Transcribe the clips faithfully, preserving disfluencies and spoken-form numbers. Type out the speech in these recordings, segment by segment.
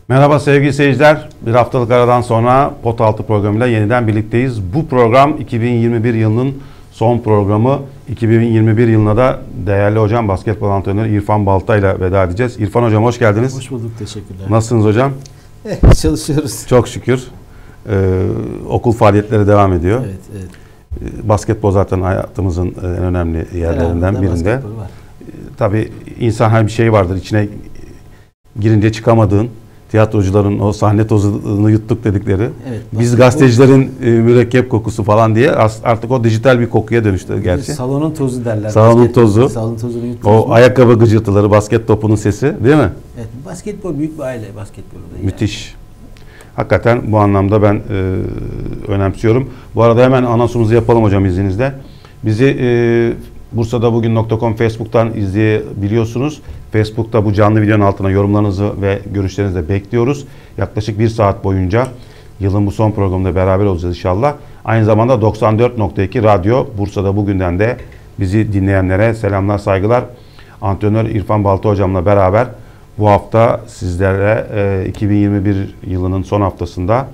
Merhaba sevgili seyirciler. Bir haftalık aradan sonra Pot Altı programıyla yeniden birlikteyiz. Bu program iki bin yirmi bir yılının son programı. iki bin yirmi bir yılına da değerli hocam basketbol antrenörü İrfan Balta ile veda edeceğiz. İrfan hocam hoş geldiniz. Hoş bulduk, teşekkürler. Nasılsınız hocam? Eh, çalışıyoruz. Çok şükür. Ee, okul faaliyetleri devam ediyor. Evet, evet. Basketbol zaten hayatımızın en önemli yerlerinden Herhalde birinde. Tabii insan her bir şey vardır. İçine girince çıkamadığın, tiyatrocuların o sahne tozunu yuttuk dedikleri. Evet, biz gazetecilerin e, mürekkep kokusu falan diye artık o dijital bir kokuya dönüştü gerçi. Salonun tozu derler. Salonun basket, tozu. Salon tozunu o ayakkabı gıcırtıları, basket topunun sesi değil mi? Evet, basketbol büyük bir aile basketbolu da. Yani. Müthiş. Hakikaten bu anlamda ben e, önemsiyorum. Bu arada hemen anonsumuzu yapalım hocam izninizle. Bizi e, bursada bugün nokta com Facebook'tan izleyebiliyorsunuz. Facebook'ta bu canlı videonun altına yorumlarınızı ve görüşlerinizi de bekliyoruz. Yaklaşık bir saat boyunca yılın bu son programında beraber olacağız inşallah. Aynı zamanda doksan dört nokta iki Radyo Bursa'da bugünden de bizi dinleyenlere selamlar, saygılar. Antrenör İrfan Balta hocamla beraber bu hafta sizlere e, iki bin yirmi bir yılının son haftasında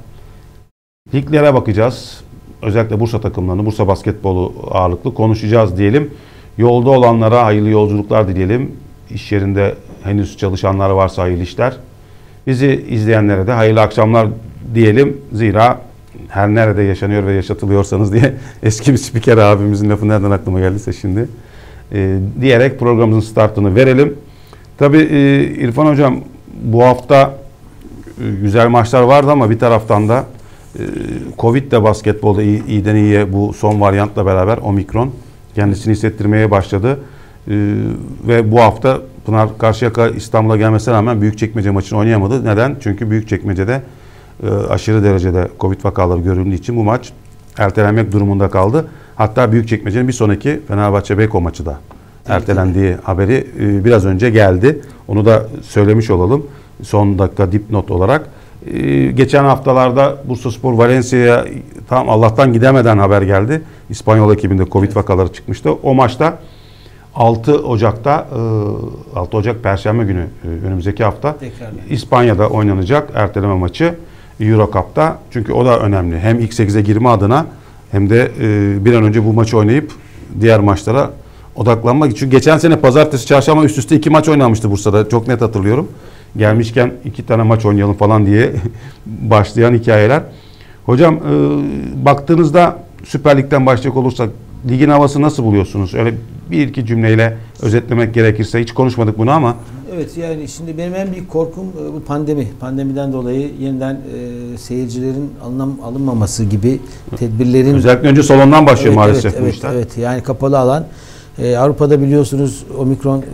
liglere bakacağız. Özellikle Bursa takımlarını, Bursa basketbolu ağırlıklı konuşacağız diyelim. Yolda olanlara hayırlı yolculuklar dileyelim. İş yerinde henüz çalışanlar varsa hayırlı işler. Bizi izleyenlere de hayırlı akşamlar diyelim. Zira her nerede yaşanıyor ve yaşatılıyorsanız diye eski bir spiker abimizin lafı nereden aklıma geldiyse şimdi. E, diyerek programımızın startını verelim. Tabii e, İrfan hocam bu hafta e, güzel maçlar vardı ama bir taraftan da e, Covid de basketbolda iyi, iyiden iyiye bu son varyantla beraber Omikron kendisini hissettirmeye başladı. Ee, ve bu hafta Pınar Karşıyaka İstanbul'a gelmesine rağmen Büyükçekmece maçını oynayamadı. Neden? Çünkü Büyükçekmece'de e, aşırı derecede Covid vakaları görüldüğü için bu maç ertelenmek durumunda kaldı. Hatta Büyükçekmece'nin bir sonraki Fenerbahçe Beko maçı da ertelendiği haberi e, biraz önce geldi. Onu da söylemiş olalım son dakika dipnot olarak. E, geçen haftalarda Bursaspor Valencia'ya tam Allah'tan gidemeden haber geldi. İspanyol ekibinde Covid evet. vakaları çıkmıştı. O maçta altı Ocak'ta altı Ocak Perşembe günü önümüzdeki hafta Tekrarlı. İspanya'da oynanacak erteleme maçı Euro Cup'ta. Çünkü o da önemli. Hem ilk sekize girme adına hem de bir an önce bu maçı oynayıp diğer maçlara odaklanmak için. Çünkü geçen sene pazartesi, çarşamba üst üste iki maç oynanmıştı Bursa'da. Çok net hatırlıyorum. Gelmişken iki tane maç oynayalım falan diye başlayan hikayeler. Hocam baktığınızda Süper Lig'den başlayacak olursak ligin havası nasıl buluyorsunuz? Öyle bir iki cümleyle özetlemek gerekirse, hiç konuşmadık bunu ama. Evet, yani şimdi benim en büyük korkum bu pandemi. Pandemiden dolayı yeniden e, seyircilerin alınam, alınmaması gibi tedbirlerin. Özellikle önce salondan başlıyor evet, maalesef evet, bu evet, işler. Evet, yani kapalı alan. E, Avrupa'da biliyorsunuz Omikron e,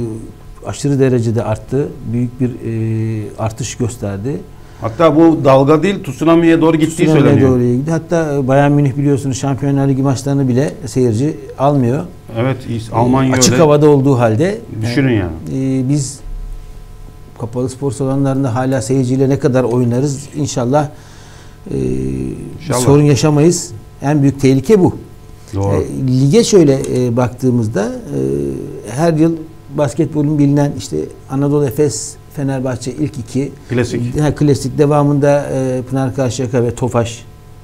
aşırı derecede arttı. Büyük bir e, artış gösterdi. Hatta bu dalga değil, tsunami'ye doğru gittiği Tsunami'ye söyleniyor. Doğru gitti. Hatta Bayern Münih biliyorsunuz Şampiyonlar Ligi maçlarını bile seyirci almıyor. Evet, Almanya Açık öyle. havada olduğu halde. Düşünün yani. yani. E, biz kapalı spor salonlarında hala seyirciyle ne kadar oynarız? İnşallah, e, İnşallah. sorun yaşamayız. En büyük tehlike bu. Doğru. E, lige şöyle e, baktığımızda e, her yıl basketbolun bilinen işte Anadolu Efes, Fenerbahçe ilk iki. Klasik. Ha, klasik. Devamında e, Pınar Karşıyaka ve Tofaş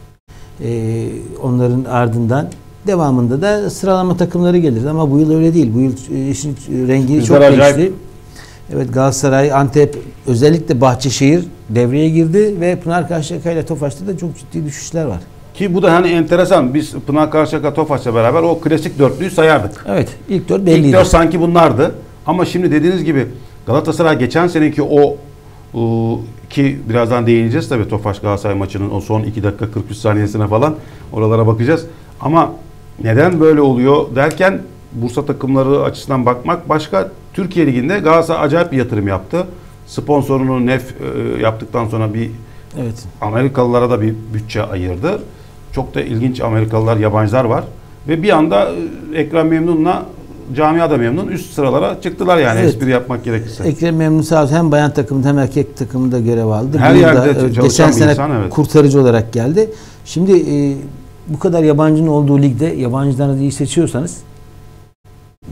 e, onların ardından devamında da sıralama takımları gelir. Ama bu yıl öyle değil. Bu yıl e, işin rengi Bizler çok acayip. değişti. Evet, Galatasaray, Antep, özellikle Bahçeşehir devreye girdi ve Pınar Karşıyaka ile Tofaş'ta da çok ciddi düşüşler var. Ki bu da hani enteresan. Biz Pınar Karşıyaka Tofaş'la beraber o klasik dörtlüyü sayardık. Evet. İlk dört belliydi. İlk dört sanki bunlardı. Ama şimdi dediğiniz gibi Galatasaray geçen seneki o ıı, ki birazdan değineceğiz tabii Tofaş Galatasaray maçının o son iki dakika kırk üç saniyesine falan oralara bakacağız. Ama neden böyle oluyor derken Bursa takımları açısından bakmak başka. Türkiye Ligi'nde Galatasaray acayip bir yatırım yaptı. Sponsorunu nef e, yaptıktan sonra bir evet. Amerikalılara da bir bütçe ayırdı. Çok da ilginç Amerikalılar, yabancılar var. Ve bir anda Ekrem Memnun'la camia da memnun. Üst sıralara çıktılar yani evet. espri yapmak gerekirse. Ekrem Memnun sağ olsun hem bayan takımında hem erkek takımında görev aldı. Her Burada, yerde çalışan geçen bir sene insan evet. kurtarıcı olarak geldi. Şimdi e, bu kadar yabancının olduğu ligde yabancılarınızı iyi seçiyorsanız e,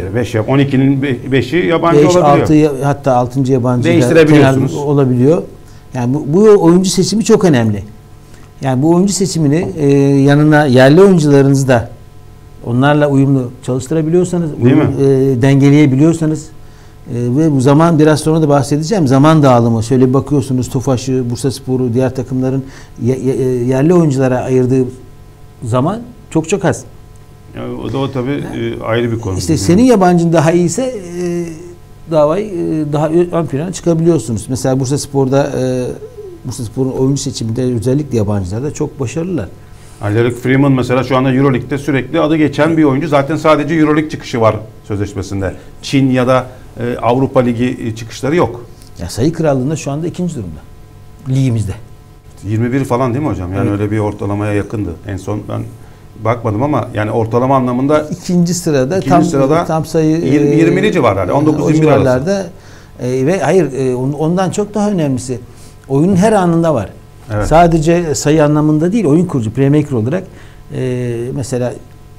beş yap. on ikinin beşi yabancı beş, olabiliyor. altı, hatta altıncı yabancı değiştirebiliyorsunuz. Olabiliyor. Yani bu, bu oyuncu seçimi çok önemli. Yani bu oyuncu seçimini e, yanına yerli oyuncularınızı da onlarla uyumlu çalıştırabiliyorsanız, uyum, e, dengeleyebiliyorsanız e, ve bu zaman biraz sonra da bahsedeceğim. Zaman dağılımı. Şöyle bakıyorsunuz Tofaş'ı, Bursaspor'u, diğer takımların ye, ye, yerli oyunculara ayırdığı zaman çok çok az. Yani o da o tabii e, ayrı bir konu. İşte senin yabancın daha iyiyse e, davayı e, daha ön plana çıkabiliyorsunuz. Mesela Bursaspor'da e, Bursaspor'un oyuncu seçiminde özellikle yabancılarda çok başarılılar. Aleric Freeman mesela şu anda Euroleague'de sürekli adı geçen bir oyuncu. Zaten sadece Euroleague çıkışı var sözleşmesinde. Çin ya da e, Avrupa Ligi çıkışları yok. Ya sayı krallığında şu anda ikinci durumda. Ligimizde. yirmi bir falan değil mi hocam? Yani evet. Öyle bir ortalamaya yakındı. En son ben bakmadım ama yani ortalama anlamında ikinci sırada ikinci tam sırada tam sayı yirmi yirmili civarlarda. on dokuz yirmi arası. E, ve hayır e, ondan çok daha önemlisi oyunun her anında var. Evet. Sadece sayı anlamında değil, oyun kurucu, playmaker olarak e, mesela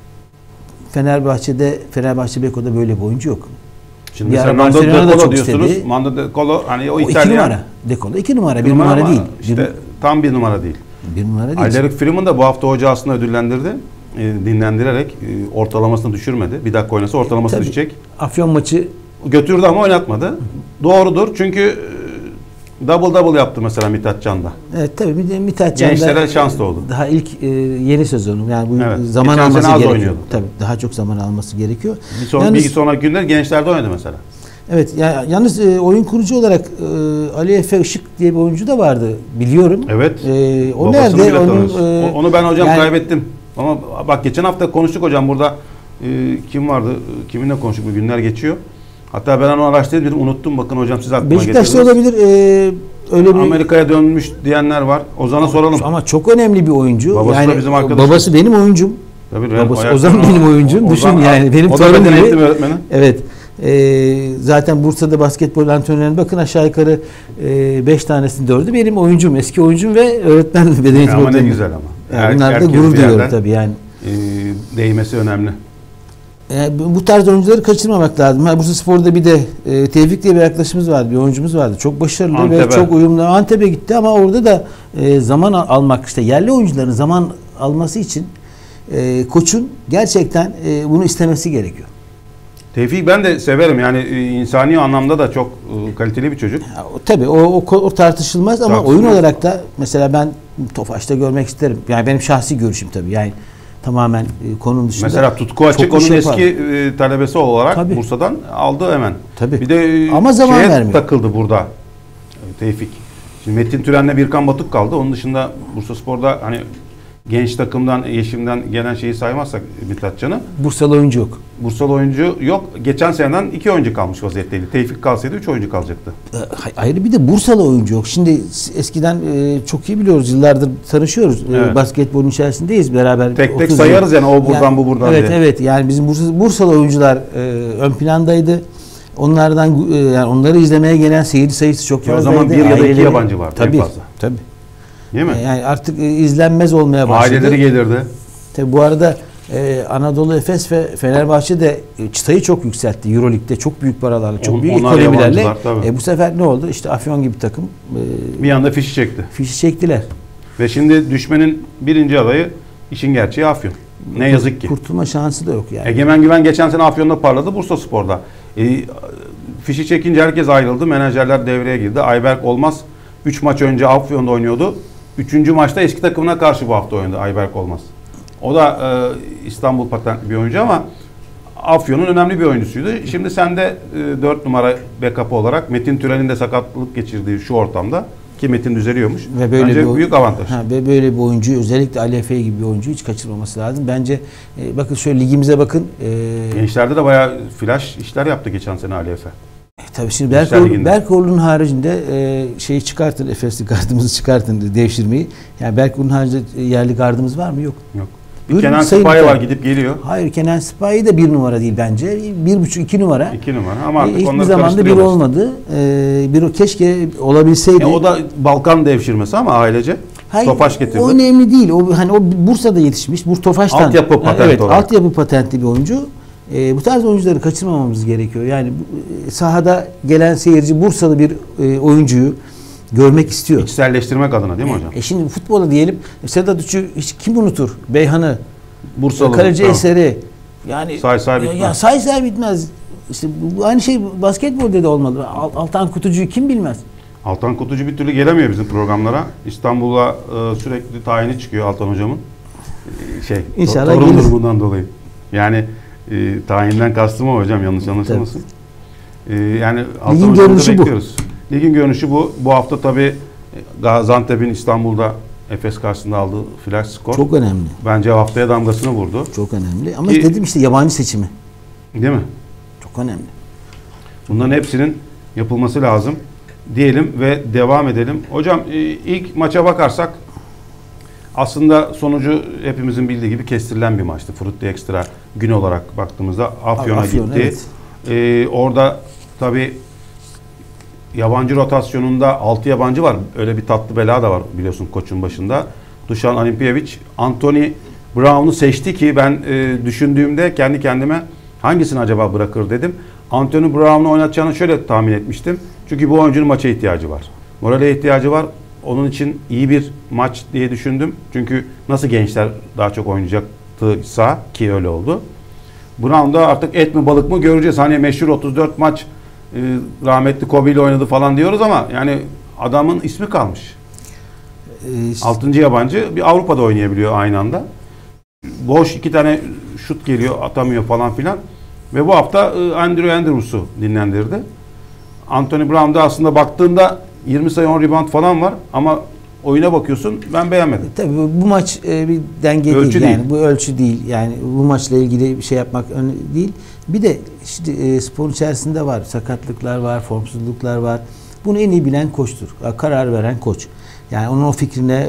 Fenerbahçe'de Fenerbahçe Beko'da böyle bir oyuncu yok. Şimdi mesela Mando De Colo diyorsunuz. Mando De Colo hani o, o İtalyan. iki numara. De Colo iki numara, bir numara, numara değil. İşte bir, tam bir numara değil. Bir numara değil. Aleric Freeman da bu hafta hoca aslında ödüllendirdi. E, dinlendirerek e, ortalamasını düşürmedi. Bir dakika oynasa ortalaması Tabii, düşecek. Afyon maçı götürdü ama oynatmadı. Doğrudur. Çünkü double double yaptı mesela Mithat Can'da. Evet tabii bir de Mithat Can'da gençlere şans doğdu. Daha ilk e, yeni sezonu yani bu evet. zaman Geçen alması gerekiyor. Oynuyordu. Tabii daha çok zaman alması gerekiyor. Bir, son, yalnız, bir sonraki günler gençlerde oynadı mesela. Evet ya yalnız e, oyun kurucu olarak e, Ali Efe Işık diye bir oyuncu da vardı biliyorum. Evet. E, o nerede? Onun, e, onu ben hocam yani, kaybettim. Ama bak geçen hafta konuştuk hocam burada e, kim vardı? Kiminle konuştuk bu günler geçiyor. Hatta ben onu araştırdım unuttum bakın hocam siz aklıma getirdiniz. Beşiktaş'ta olabilir. E, öyle bir Amerika'ya dönmüş diyenler var. Ozan'a soralım. Ama çok önemli bir oyuncu. Babası yani, da bizim arkadaşımız. Babası benim oyuncum. Tabii, babası Ozan benim oyuncum. Ozan, düşün yani benim torunum gibi. Öğretmeni. Evet. E, zaten Bursa'da basketbol antrenörlerine bakın aşağı yukarı beş e, tanesini dördü benim oyuncum, eski oyuncum ve öğretmen beden eğitimi. Ama ne güzel ama. Yani bunlar da gurur duyuyorum tabii yani. E, değmesi önemli. E, bu tarz oyuncuları kaçırmamak lazım. Ha, Bursaspor'da bir de e, Tevfik diye bir arkadaşımız vardı, bir oyuncumuz vardı. Çok başarılı Antep'e. ve çok uyumlu. Antep'e gitti ama orada da e, zaman almak işte yerli oyuncuların zaman alması için e, koçun gerçekten e, bunu istemesi gerekiyor. Tevfik ben de severim yani insani anlamda da çok kaliteli bir çocuk. Ya, tabii o, o, o tartışılmaz ama tartışılmaz. Oyun olarak da mesela ben Tofaş'ta görmek isterim. Yani benim şahsi görüşüm tabii yani tamamen e, konunun dışında. Mesela Tutku Açık onun şey eski e, talebesi olarak tabii. Bursa'dan aldı hemen. Tabii. Bir de ama zaman vermiyor. Takıldı burada Tevfik. Şimdi Metin Türen'le Birkan Batuk kaldı. Onun dışında Bursaspor'da hani genç takımdan, Yeşim'den gelen şeyi saymazsak Mithat Can'ı. Bursalı oyuncu yok. Bursalı oyuncu yok. Geçen seneden iki oyuncu kalmış vaziyetteydi. Tevfik kalsaydı üç oyuncu kalacaktı. Ayrı bir de Bursalı oyuncu yok. Şimdi eskiden e, çok iyi biliyoruz. Yıllardır tanışıyoruz. Evet. E, basketbolun içerisindeyiz beraber. Tek tek sayarız yani o buradan yani, bu buradan evet, diye. Evet yani bizim Bursa, Bursalı oyuncular e, ön plandaydı. Onlardan e, yani onları izlemeye gelen seyirci sayısı çok fazlaydı. O zaman bir ya da iki yabancı vardı tabii, en fazla. Tabii. Değil mi? Yani artık e, izlenmez olmaya başladı. Aileleri gelirdi. Tabii bu arada e, Anadolu Efes ve Fenerbahçe de e, çıtayı çok yükseltti. Euroleague'de çok büyük paralarla, çok On, büyük ekonomilerle. E, bu sefer ne oldu? İşte Afyon gibi takım e, bir anda fişi çekti. Fişi çektiler. Ve şimdi düşmenin birinci adayı işin gerçeği Afyon. Ne yazık ki. Kurtulma şansı da yok yani. Egemen Güven geçen sene Afyon'da parladı, Bursaspor'da. E, fişi çekince herkes ayrıldı. Menajerler devreye girdi. Ayberk Olmaz üç maç önce Afyon'da oynuyordu. Üçüncü maçta eski takımına karşı bu hafta oynadı Ayberk Olmaz. O da e, İstanbul patentli bir oyuncu ama Afyon'un önemli bir oyuncusuydu. Şimdi sen de e, dört numara backup olarak Metin Türen'in de sakatlık geçirdiği şu ortamda ki Metin düzeliyormuş. Ve böyle bence bir büyük avantaj. Ha, ve böyle bir oyuncuyu özellikle Ali Efe gibi bir oyuncuyu hiç kaçırmaması lazım. Bence e, bakın şöyle ligimize bakın. E, Gençlerde de bayağı flash işler yaptı geçen sene Ali Efe. E, tabii şimdi Berkoğlu, Berkoğlu'nun haricinde e, şeyi çıkartın, Efes'li gardımızı çıkartın devşirmeyi. Yani Berkoğlu'nun haricinde yerli gardımız var mı? Yok. Yok. Bir Kenan Sipahi var gidip geliyor. Hayır Kenan Sipahi de bir numara değil bence. Bir buçuk iki numara. İki numara ama artık e, hiçbir zamanda bir olmadı. Ee, bir keşke olabilseydi. E, o da Balkan devşirmesi ama ailece. Hayır, Tofaş getirdi. O önemli değil. O hani o Bursa'da yetişmiş. Bur Tofaş'tan. Altyapı patenti evet, olarak. Altyapı patentli bir oyuncu. E, bu tarz oyuncuları kaçırmamamız gerekiyor. Yani e, sahada gelen seyirci Bursalı bir e, oyuncuyu görmek istiyor. İçselleştirmek adına değil mi hocam? E, şimdi futbola diyelim Sedat Uç'u hiç kim unutur? Beyhan'ı, Bursalı. Kaleci Tamam. Eser'i. Yani say say bitmez. Ya say say bitmez. İşte bu aynı şey basketbolda da olmalı. Altan Kutucu'yu kim bilmez? Altan Kutucu bir türlü gelemiyor bizim programlara. İstanbul'a e, sürekli tayini çıkıyor Altan hocamın. E, şey, İnşallah torun gelir. durumundan dolayı. Yani e, tayinden kastım o hocam, yanlış anlaşılmasın. E, yani Altan Ligin hocamı da görünüşü bu. bekliyoruz. Ligin görünüşü bu. Bu hafta tabii Gaziantep'in İstanbul'da Efes karşısında aldığı flash skor. Çok önemli. Bence haftaya damgasını vurdu. Çok önemli. Ama Ki- dedim işte yabancı seçimi. Değil mi? Çok önemli. Bunların hepsinin yapılması lazım diyelim ve devam edelim. Hocam e, ilk maça bakarsak aslında sonucu hepimizin bildiği gibi kestirilen bir maçtı. Frutti Extra gün olarak baktığımızda Afyon'a Afyon, gitti. evet. E, orada tabii yabancı rotasyonunda altı yabancı var. Öyle bir tatlı bela da var biliyorsun koçun başında. Dušan Olimpijević, Anthony Brown'u seçti ki ben e, düşündüğümde kendi kendime hangisini acaba bırakır dedim. Anthony Brown'u oynatacağını şöyle tahmin etmiştim. Çünkü bu oyuncunun maça ihtiyacı var. Morale ihtiyacı var. Onun için iyi bir maç diye düşündüm. Çünkü nasıl gençler daha çok oynayacaktıysa ki öyle oldu. Brown'da artık et mi balık mı göreceğiz. Hani meşhur otuz dört maç e, rahmetli Kobe ile oynadı falan diyoruz ama yani adamın ismi kalmış. Ee, işte- Altıncı yabancı bir Avrupa'da oynayabiliyor aynı anda. Boş iki tane şut geliyor, atamıyor falan filan. Ve bu hafta e, Andrew Andrews'u dinlendirdi. Anthony Brown'da aslında baktığında yirmi sayı on rebound falan var ama oyuna bakıyorsun ben beğenmedim. Tabii bu, bu maç e, bir denge Ölçü değil. Yani değil. bu ölçü değil. Yani bu maçla ilgili bir şey yapmak önemli değil. Bir de işte e, spor içerisinde var. Sakatlıklar var, formsuzluklar var. Bunu en iyi bilen koçtur. Karar veren koç. Yani onun o fikrine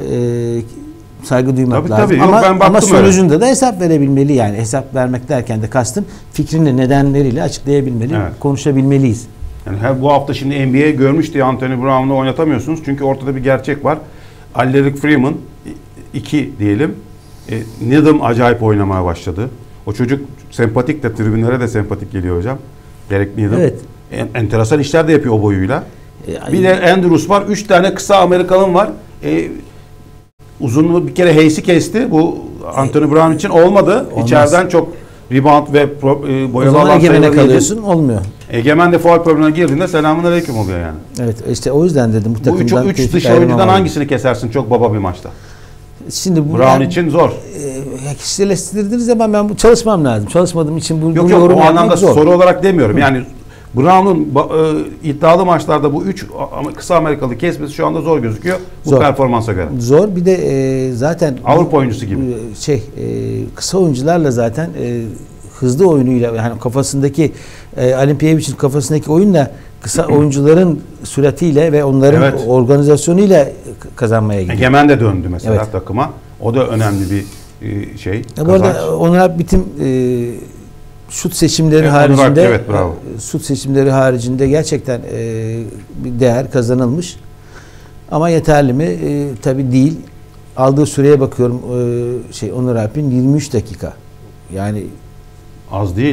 e, saygı duymak Tabii, lazım. tabii. Yok, ama ben ama baktım sonucunda öyle da hesap verebilmeli yani. Hesap vermek derken de kastım fikrini nedenleriyle açıklayabilmeli, Evet. konuşabilmeliyiz. Yani her bu hafta şimdi N B A görmüş diye Anthony Brown'u oynatamıyorsunuz. Çünkü ortada bir gerçek var. Alaric Freeman iki diyelim. E, Needham acayip oynamaya başladı. O çocuk sempatik de, tribünlere de sempatik geliyor hocam. Gerek Needham. Evet. En, enteresan işler de yapıyor o boyuyla. E, Bir de Andrews var. Üç tane kısa Amerikalım var. E, uzunluğu bir kere Hayes'i kesti. Bu Anthony Brown için olmadı. Olmaz. İçeriden çok rebound ve pro, e, o boyalı zaman alan egemene sayıları yedi. kalıyorsun. Olmuyor. Egemen de faul problemine girdiğinde selamunaleyküm oluyor yani. Evet işte o yüzden dedim bu Bu takımdan üç, üç kritik dış ayrılmamalı. oyuncudan hangisini kesersin çok baba bir maçta? Şimdi bu Brown yani, için zor. e, kişiselleştirdiğiniz zaman ben bu çalışmam lazım. Çalışmadığım için bu, Yok bu yok yorum o yapmak anlamda zor. soru olarak demiyorum. Yani Brown'un ba- e, iddialı maçlarda bu üç a- kısa Amerikalı kesmesi şu anda zor gözüküyor. Bu Zor. performansa göre. Zor. Bir de e, zaten Avrupa oyuncusu gibi. e, şey e, kısa oyuncularla zaten e, hızlı oyunuyla yani kafasındaki e, Olimpijević'in kafasındaki oyunla kısa oyuncuların süratiyle ve onların Evet. organizasyonuyla kazanmaya gidiyor. Egemen de döndü mesela Evet. takıma. O da önemli bir e, şey. Ya bu kazanç. arada Onur Bitim e, şut seçimleri Evet, Onur haricinde Alp, evet, bravo. e, şut seçimleri haricinde gerçekten e, bir değer kazanılmış. Ama yeterli mi? E, tabii değil. Aldığı süreye bakıyorum e, şey Onur Alp'in yirmi üç dakika. Yani Az değil.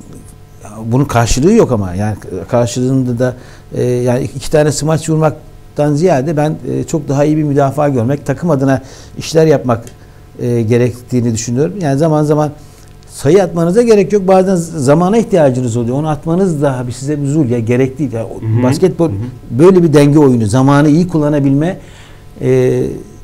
bunun karşılığı yok ama yani karşılığında da e, yani iki tane smaç vurmaktan ziyade ben e, çok daha iyi bir müdafaa görmek, takım adına işler yapmak e, gerektiğini düşünüyorum. Yani zaman zaman sayı atmanıza gerek yok. Bazen zamana ihtiyacınız oluyor. Onu atmanız da size bir zul ya gerek değil. Yani Hı hı. basketbol Hı hı. böyle bir denge oyunu. Zamanı iyi kullanabilme e,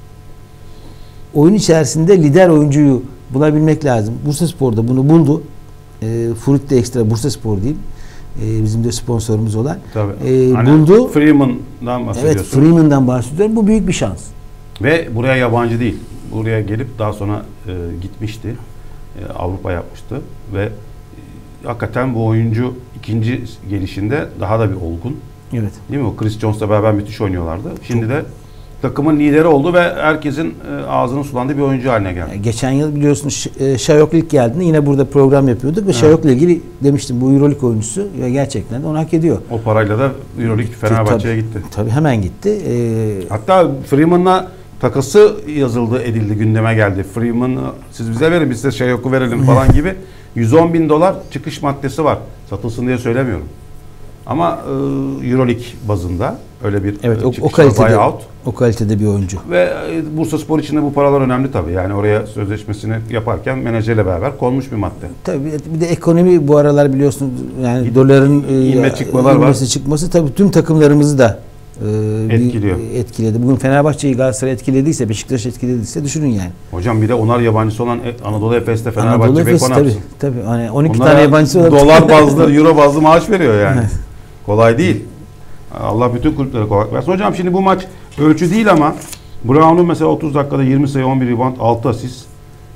oyun içerisinde lider oyuncuyu bulabilmek lazım. Bursaspor'da bunu buldu. E, Frutti Extra Bursaspor diyeyim. E, bizim de sponsorumuz olan. Tabii. E, Hani buldu. Freeman'dan bahsediyorsun. Evet, Freeman'dan bahsediyorum. Bu büyük bir şans. Ve buraya yabancı değil. Buraya gelip daha sonra e, gitmişti. E, Avrupa yapmıştı ve e, hakikaten bu oyuncu ikinci gelişinde daha da bir olgun. Evet. Değil mi? O Chris Jones'la beraber müthiş oynuyorlardı. Şimdi de takımın lideri oldu ve herkesin e, ağzının sulandığı bir oyuncu haline geldi. Yani geçen yıl biliyorsunuz e, Şayok'la ilk geldiğinde yine burada program yapıyorduk ve evet. Şayok'la ilgili demiştim bu Euroleague oyuncusu ve gerçekten de onu hak ediyor. O parayla da Euroleague Fenerbahçe'ye gitti. Tabii hemen gitti. Ee, Hatta Freeman'la takası yazıldı, edildi, gündeme geldi. Freeman'ı siz bize verin, biz size Şayok'u verelim falan gibi yüz on bin dolar çıkış maddesi var. Satılsın diye söylemiyorum. Ama e, Euroleague bazında öyle bir evet, e, o, çıkış o kalitede, buyout. o kalitede bir oyuncu. Ve e, Bursaspor için de bu paralar önemli tabii. Yani oraya sözleşmesini yaparken menajerle beraber konmuş bir madde. Tabii bir de ekonomi bu aralar biliyorsunuz yani İ, doların inme çıkmalar inmesi var. çıkması tabii tüm takımlarımızı da e, etkiliyor. Bir, etkiledi. Bugün Fenerbahçe'yi Galatasaray etkilediyse, Beşiktaş etkilediyse düşünün yani. Hocam bir de onar yabancısı olan Anadolu Efes'te Fenerbahçe Anadolu Efes Beko tabii, tabii. Hani on iki Onlara tane yabancısı var. dolar bazlı, euro bazlı maaş veriyor yani. Kolay değil. Allah bütün kulüplere kolaylık versin. Hocam şimdi bu maç ölçü değil ama Brown'un mesela otuz dakikada yirmi sayı, on bir rebound, altı asist,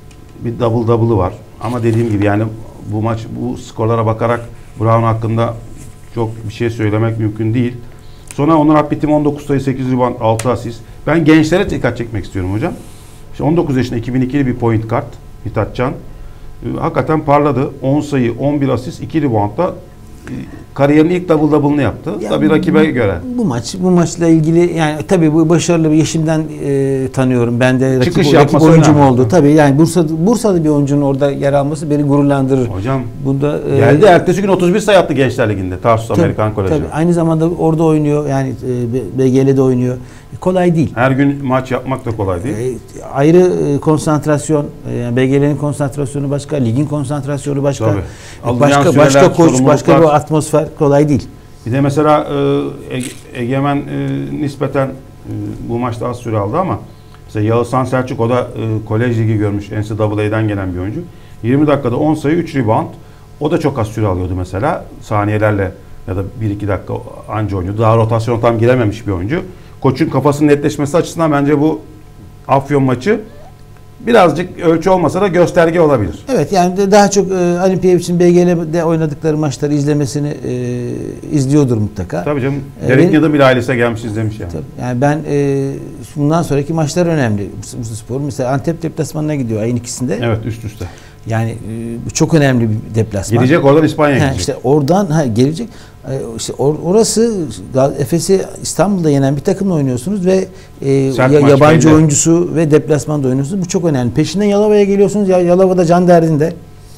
bir double double'ı var. Ama dediğim gibi yani bu maç bu skorlara bakarak Brown hakkında çok bir şey söylemek mümkün değil. Sonra Onur Akbitim on dokuz sayı, sekiz rebound, altı asist. Ben gençlere dikkat çekmek istiyorum hocam. İşte on dokuz yaşında iki bin ikili bir point guard Mithat Can. Hakikaten parladı. on sayı, on bir asist, iki reboundla kariyerin ilk double double'ını yaptı. Ya Tabii rakibe göre. Bu maç bu maçla ilgili yani tabii bu başarılı bir Yeşim'den e, tanıyorum. Ben de rakip, Çıkış rakip yapması oyuncum önemli. oldu. Tabii yani Bursa Bursa'da bir oyuncunun orada yer alması beni gururlandırır. Hocam Bunda e, geldi ertesi gün otuz bir sayı attı Gençler Ligi'nde. Tarsus tabii, Amerikan Koleji. Tabii aynı zamanda orada oynuyor. Yani e, B G L'de oynuyor. Kolay değil. Her gün maç yapmak da kolay değil. E, ayrı e, konsantrasyon, e, yani B G L'nin konsantrasyonu başka, ligin konsantrasyonu başka. Tabii. E, Alacağın başka süreler, başka koç, başka sorumluluklar. bir atmosfer kolay değil. Bir de mesela e, Ege- Egemen e, nispeten e, bu maçta az süre aldı ama mesela Yağızhan Selçuk o da e, kolej ligi görmüş N C A A'den gelen bir oyuncu. yirmi dakikada on sayı, üç rebound. O da çok az süre alıyordu mesela. Saniyelerle ya da bir iki dakika anca oynuyordu. Daha rotasyona tam girememiş bir oyuncu. Koçun kafasının netleşmesi açısından bence bu Afyon maçı birazcık ölçü olmasa da gösterge olabilir. Evet yani de daha çok e, Ali Piyevic'in B G L'de oynadıkları maçları izlemesini e, izliyordur mutlaka. Tabii canım. E, Derek benim- Yıldırım bile ailesine gelmiş izlemiş yani. Tabii. Yani ben e, bundan sonraki maçlar önemli. Bursaspor mesela Antep deplasmanına gidiyor ayın ikisinde. Evet üst üste. Yani e, bu çok önemli bir deplasman. Gidecek oradan İspanya'ya Ha, gidecek. işte oradan ha, gelecek. E, işte or- orası Gal- Efes'i İstanbul'da yenen bir takımla oynuyorsunuz ve e, Sert ya- maç yabancı belli. oyuncusu ve deplasmanda oynuyorsunuz. Bu çok önemli. Peşinden Yalova'ya geliyorsunuz. Ya Yalova'da can derdinde.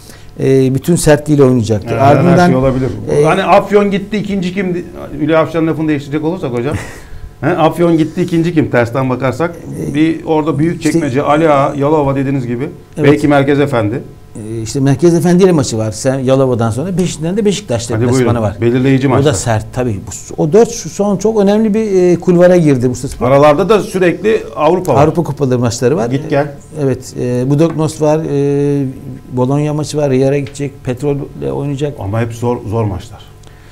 E, bütün sertliğiyle oynayacaktır. Yani her Ardından şey olabilir. e, hani Afyon gitti ikinci kim? Hülya Avşar'ın lafını değiştirecek olursak hocam. He, Afyon gitti ikinci kim? Tersten bakarsak. Bir orada büyük çekmece, işte- Ali Ağa, Yalova dediğiniz gibi. Evet. Belki Merkez Efendi. e, işte Merkez Efendi ile maçı var. Sen Yalova'dan sonra peşinden de Beşiktaş Hadi deplasmanı buyurun. var. Belirleyici O maçlar. da sert tabii. Bu- O dört şu son çok önemli bir e, kulvara girdi Bursaspor. Aralarda da sürekli Avrupa var. Avrupa Kupaları maçları var. Git gel. Evet. E, Budoknost var. E, Bologna maçı var. Riyad'a gidecek. Petrol'le oynayacak. Ama hep zor zor maçlar.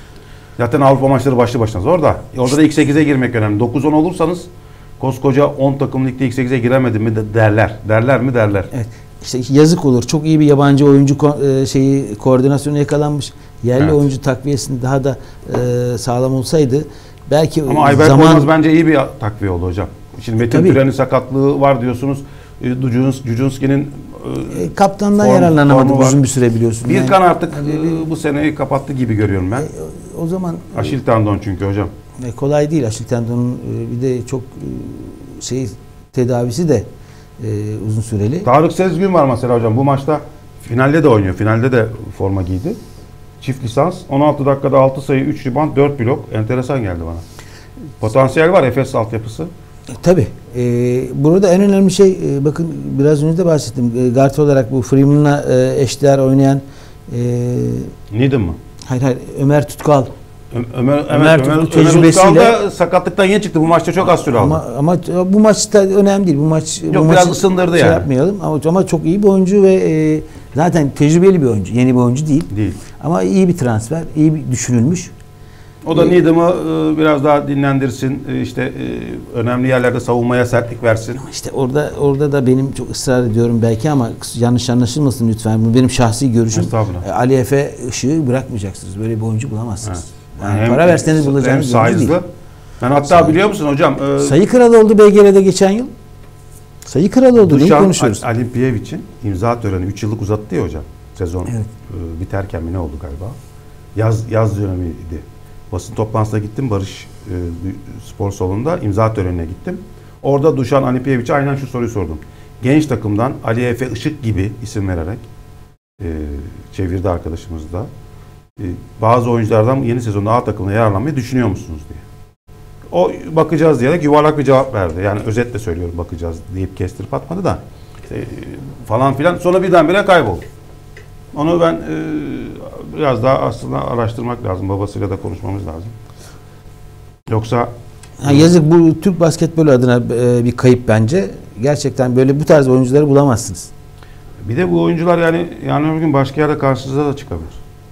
Zaten Avrupa maçları başlı başına zor da. Orada da ilk sekize girmek önemli. dokuz on olursanız koskoca on takım ligde ilk sekize giremedin mi de derler. Derler mi derler. Evet. İşte yazık olur. Çok iyi bir yabancı oyuncu ko- e, şeyi koordinasyonu yakalanmış. Yerli Evet. oyuncu takviyesinde daha da e, sağlam olsaydı belki Ama Ayberk zaman Olmaz bence iyi bir takviye oldu hocam. Şimdi Metin Tabii. Türen'in sakatlığı var diyorsunuz. E, Jujuns- Jujunski'nin e, e, kaptandan Form- yararlanamadı formu var. uzun bir süre biliyorsun. bir Yani, kan artık hani e, bu seneyi kapattı gibi görüyorum ben. e, o zaman Aşil tendon çünkü hocam. e, kolay değil Aşil tendonun e, bir de çok e, şey tedavisi de e, uzun süreli. Tarık Sezgün var mesela hocam. Bu maçta finalde de oynuyor. Finalde de forma giydi. Çift lisans. on altı dakikada altı sayı, üç rebound, dört blok. Enteresan geldi bana. Potansiyel var Efes altyapısı. E, tabii. E, burada en önemli şey e, bakın biraz önce de bahsettim. E, guard olarak bu Freeman'la e, eşdeğer oynayan e, Needham mı? hayır hayır Ömer Tutkal. Ö- Ömer, Ömer Ömer, Tutku Ömer, Ömer tecrübesiyle- Utkal da sakatlıktan yeni çıktı. Bu maçta çok az süre aldı. Ama ama bu maçta önemli değil. Bu maç Yok, bu biraz maçı ısındırdı şey yani. yapmayalım ama ama çok iyi bir oyuncu ve e, zaten tecrübeli bir oyuncu. Yeni bir oyuncu değil. Değil. Ama iyi bir transfer, iyi bir düşünülmüş. O da Ee, Needham'ı e, biraz daha dinlendirsin. E, işte e, önemli yerlerde savunmaya sertlik versin. İşte orada orada da benim çok ısrar ediyorum belki ama yanlış anlaşılmasın lütfen. Bu benim şahsi görüşüm. Estağfurullah. E, Ali Efe ışığı bırakmayacaksınız. Böyle bir oyuncu bulamazsınız. Evet. Yani Hem- para verseniz bulacağınız hem bir oyuncu değil. size'lı. Ben hatta Size. biliyor musun hocam? E, Sayı kralı oldu B G L'de geçen yıl. Sayı kralı oldu. Neyi Dušan konuşuyoruz? Alimpiyevic'in imza töreni üç yıllık uzattı ya hocam. Sezon Evet. e, biterken mi ne oldu galiba? Yaz yaz dönemiydi. Basın toplantısına gittim Barış e, spor salonunda imza törenine gittim. Orada Dušan Alimpiyevic'e aynen şu soruyu sordum. Genç takımdan Ali Efe Işık gibi isim vererek e, çevirdi arkadaşımız da. E, bazı oyunculardan yeni sezonda A takımına yararlanmayı düşünüyor musunuz diye. O bakacağız diyerek yuvarlak bir cevap verdi. Yani özetle söylüyorum, bakacağız deyip kestirip atmadı da işte, e, falan filan. Sonra birdenbire kayboldu. Onu ben e, biraz daha aslında araştırmak lazım. Babasıyla da konuşmamız lazım. Yoksa ha, yazık, bu Türk basketbolu adına e, bir kayıp bence. Gerçekten böyle bu tarz oyuncuları bulamazsınız. bir de bu oyuncular yani yani öbür gün başka yerde karşınıza da çıkabilir.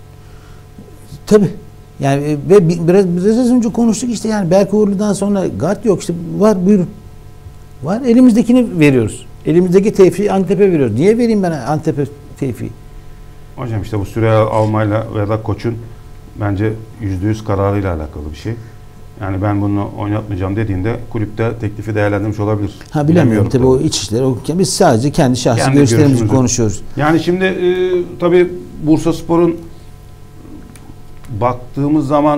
Tabii. Yani e, ve bi- biraz biraz önce konuştuk işte, yani Berk Uğurlu'dan sonra guard yok işte, var buyurun. Var, elimizdekini veriyoruz. Elimizdeki tevfiyi Antep'e veriyoruz. Niye vereyim ben Antep'e tevfiyi? Hocam işte bu süre almayla ya da koçun bence yüzde yüz kararıyla alakalı bir şey. Yani ben bunu oynatmayacağım dediğinde kulüpte teklifi değerlendirmiş olabilir. Ha, bilemiyorum tabii, o iç işleri. O, biz sadece kendi şahsi Kendi görüşlerimizi görüşümüzü- konuşuyoruz. Yani şimdi e, tabii Bursaspor'un baktığımız zaman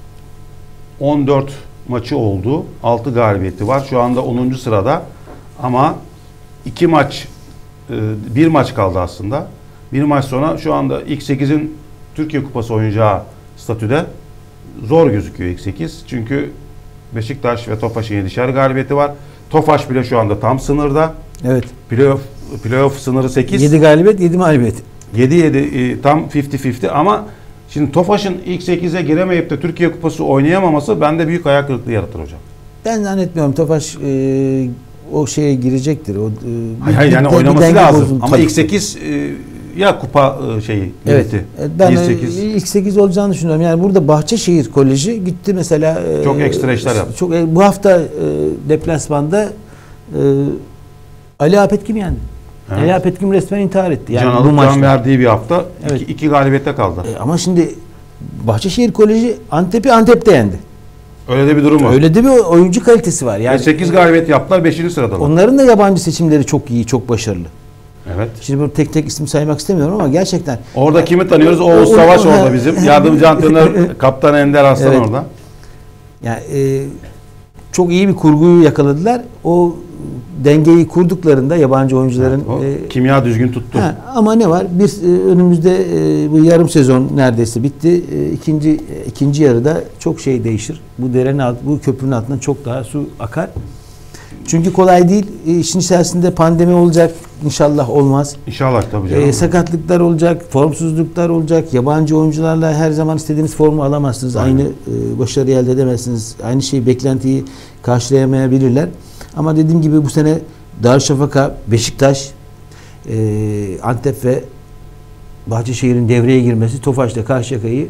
on dört maçı oldu. altı galibiyeti var. Şu anda onuncu sırada. Ama iki maç e, bir maç kaldı aslında. Bir maç sonra şu anda ilk sekizin Türkiye Kupası oynayacağı statüde zor gözüküyor ilk sekiz. Çünkü Beşiktaş ve Tofaş'ın yedişer galibiyeti var. Tofaş bile şu anda tam sınırda. Evet. Playoff, playoff sınırı sekiz. yedi galibiyet, yedi mağlubiyet. yedi yedi e, tam elli elli ama şimdi Tofaş'ın ilk sekize giremeyip de Türkiye Kupası oynayamaması bende büyük hayal kırıklığı yaratır hocam. Ben zannetmiyorum Tofaş e, o şeye girecektir. O, e, Hayır, hayır yani bir- bir oynaması denge lazım. bozuldu. Ama Tabii. ilk sekiz e, ya kupa e, şeyi Evet. limiti. Evet, ben ilk e, sekiz. ilk sekiz olacağını düşünüyorum. Yani burada Bahçeşehir Koleji gitti mesela. e, Çok ekstra işler yaptı. Çok e, bu hafta e, deplasmanda e, Ali Apetkim yendi. Evet. Ali Apetkim resmen intihar etti. Yani Can bu alıp can maçta. verdiği bir hafta Evet. iki, iki galibiyette kaldı. E, ama şimdi Bahçeşehir Koleji Antep'i Antep'te yendi. Öyle de bir durum var. Öyle de bir oyuncu kalitesi var. Yani sekiz galibiyet yaptılar, beşinci sırada. onların da yabancı seçimleri çok iyi, çok başarılı. Evet. Şimdi böyle tek tek isim saymak istemiyorum ama gerçekten Orada kimi tanıyoruz? Oğuz O- Savaş o- orada bizim. Yardımcı antrenör Kaptan Ender Aslan Evet. orada. yani e, çok iyi bir kurguyu yakaladılar. O dengeyi kurduklarında yabancı oyuncuların O e, kimya düzgün tuttu. ha, ama ne var? Bir e, önümüzde e, bu yarım sezon neredeyse bitti. E, ikinci e, ikinci yarıda çok şey değişir. Bu derenin alt, bu köprünün altından çok daha su akar. Çünkü kolay değil. E, işin içerisinde pandemi olacak. İnşallah olmaz. İnşallah tabii canım. E, sakatlıklar olacak, formsuzluklar olacak. Yabancı oyuncularla her zaman istediğiniz formu alamazsınız. Aynen. Aynı e, başarıyı elde edemezsiniz. Aynı şeyi, beklentiyi karşılayamayabilirler. Ama dediğim gibi bu sene Darüşşafaka, Beşiktaş, e, Antep ve Bahçeşehir'in devreye girmesi Tofaş'la Karşıyaka'yı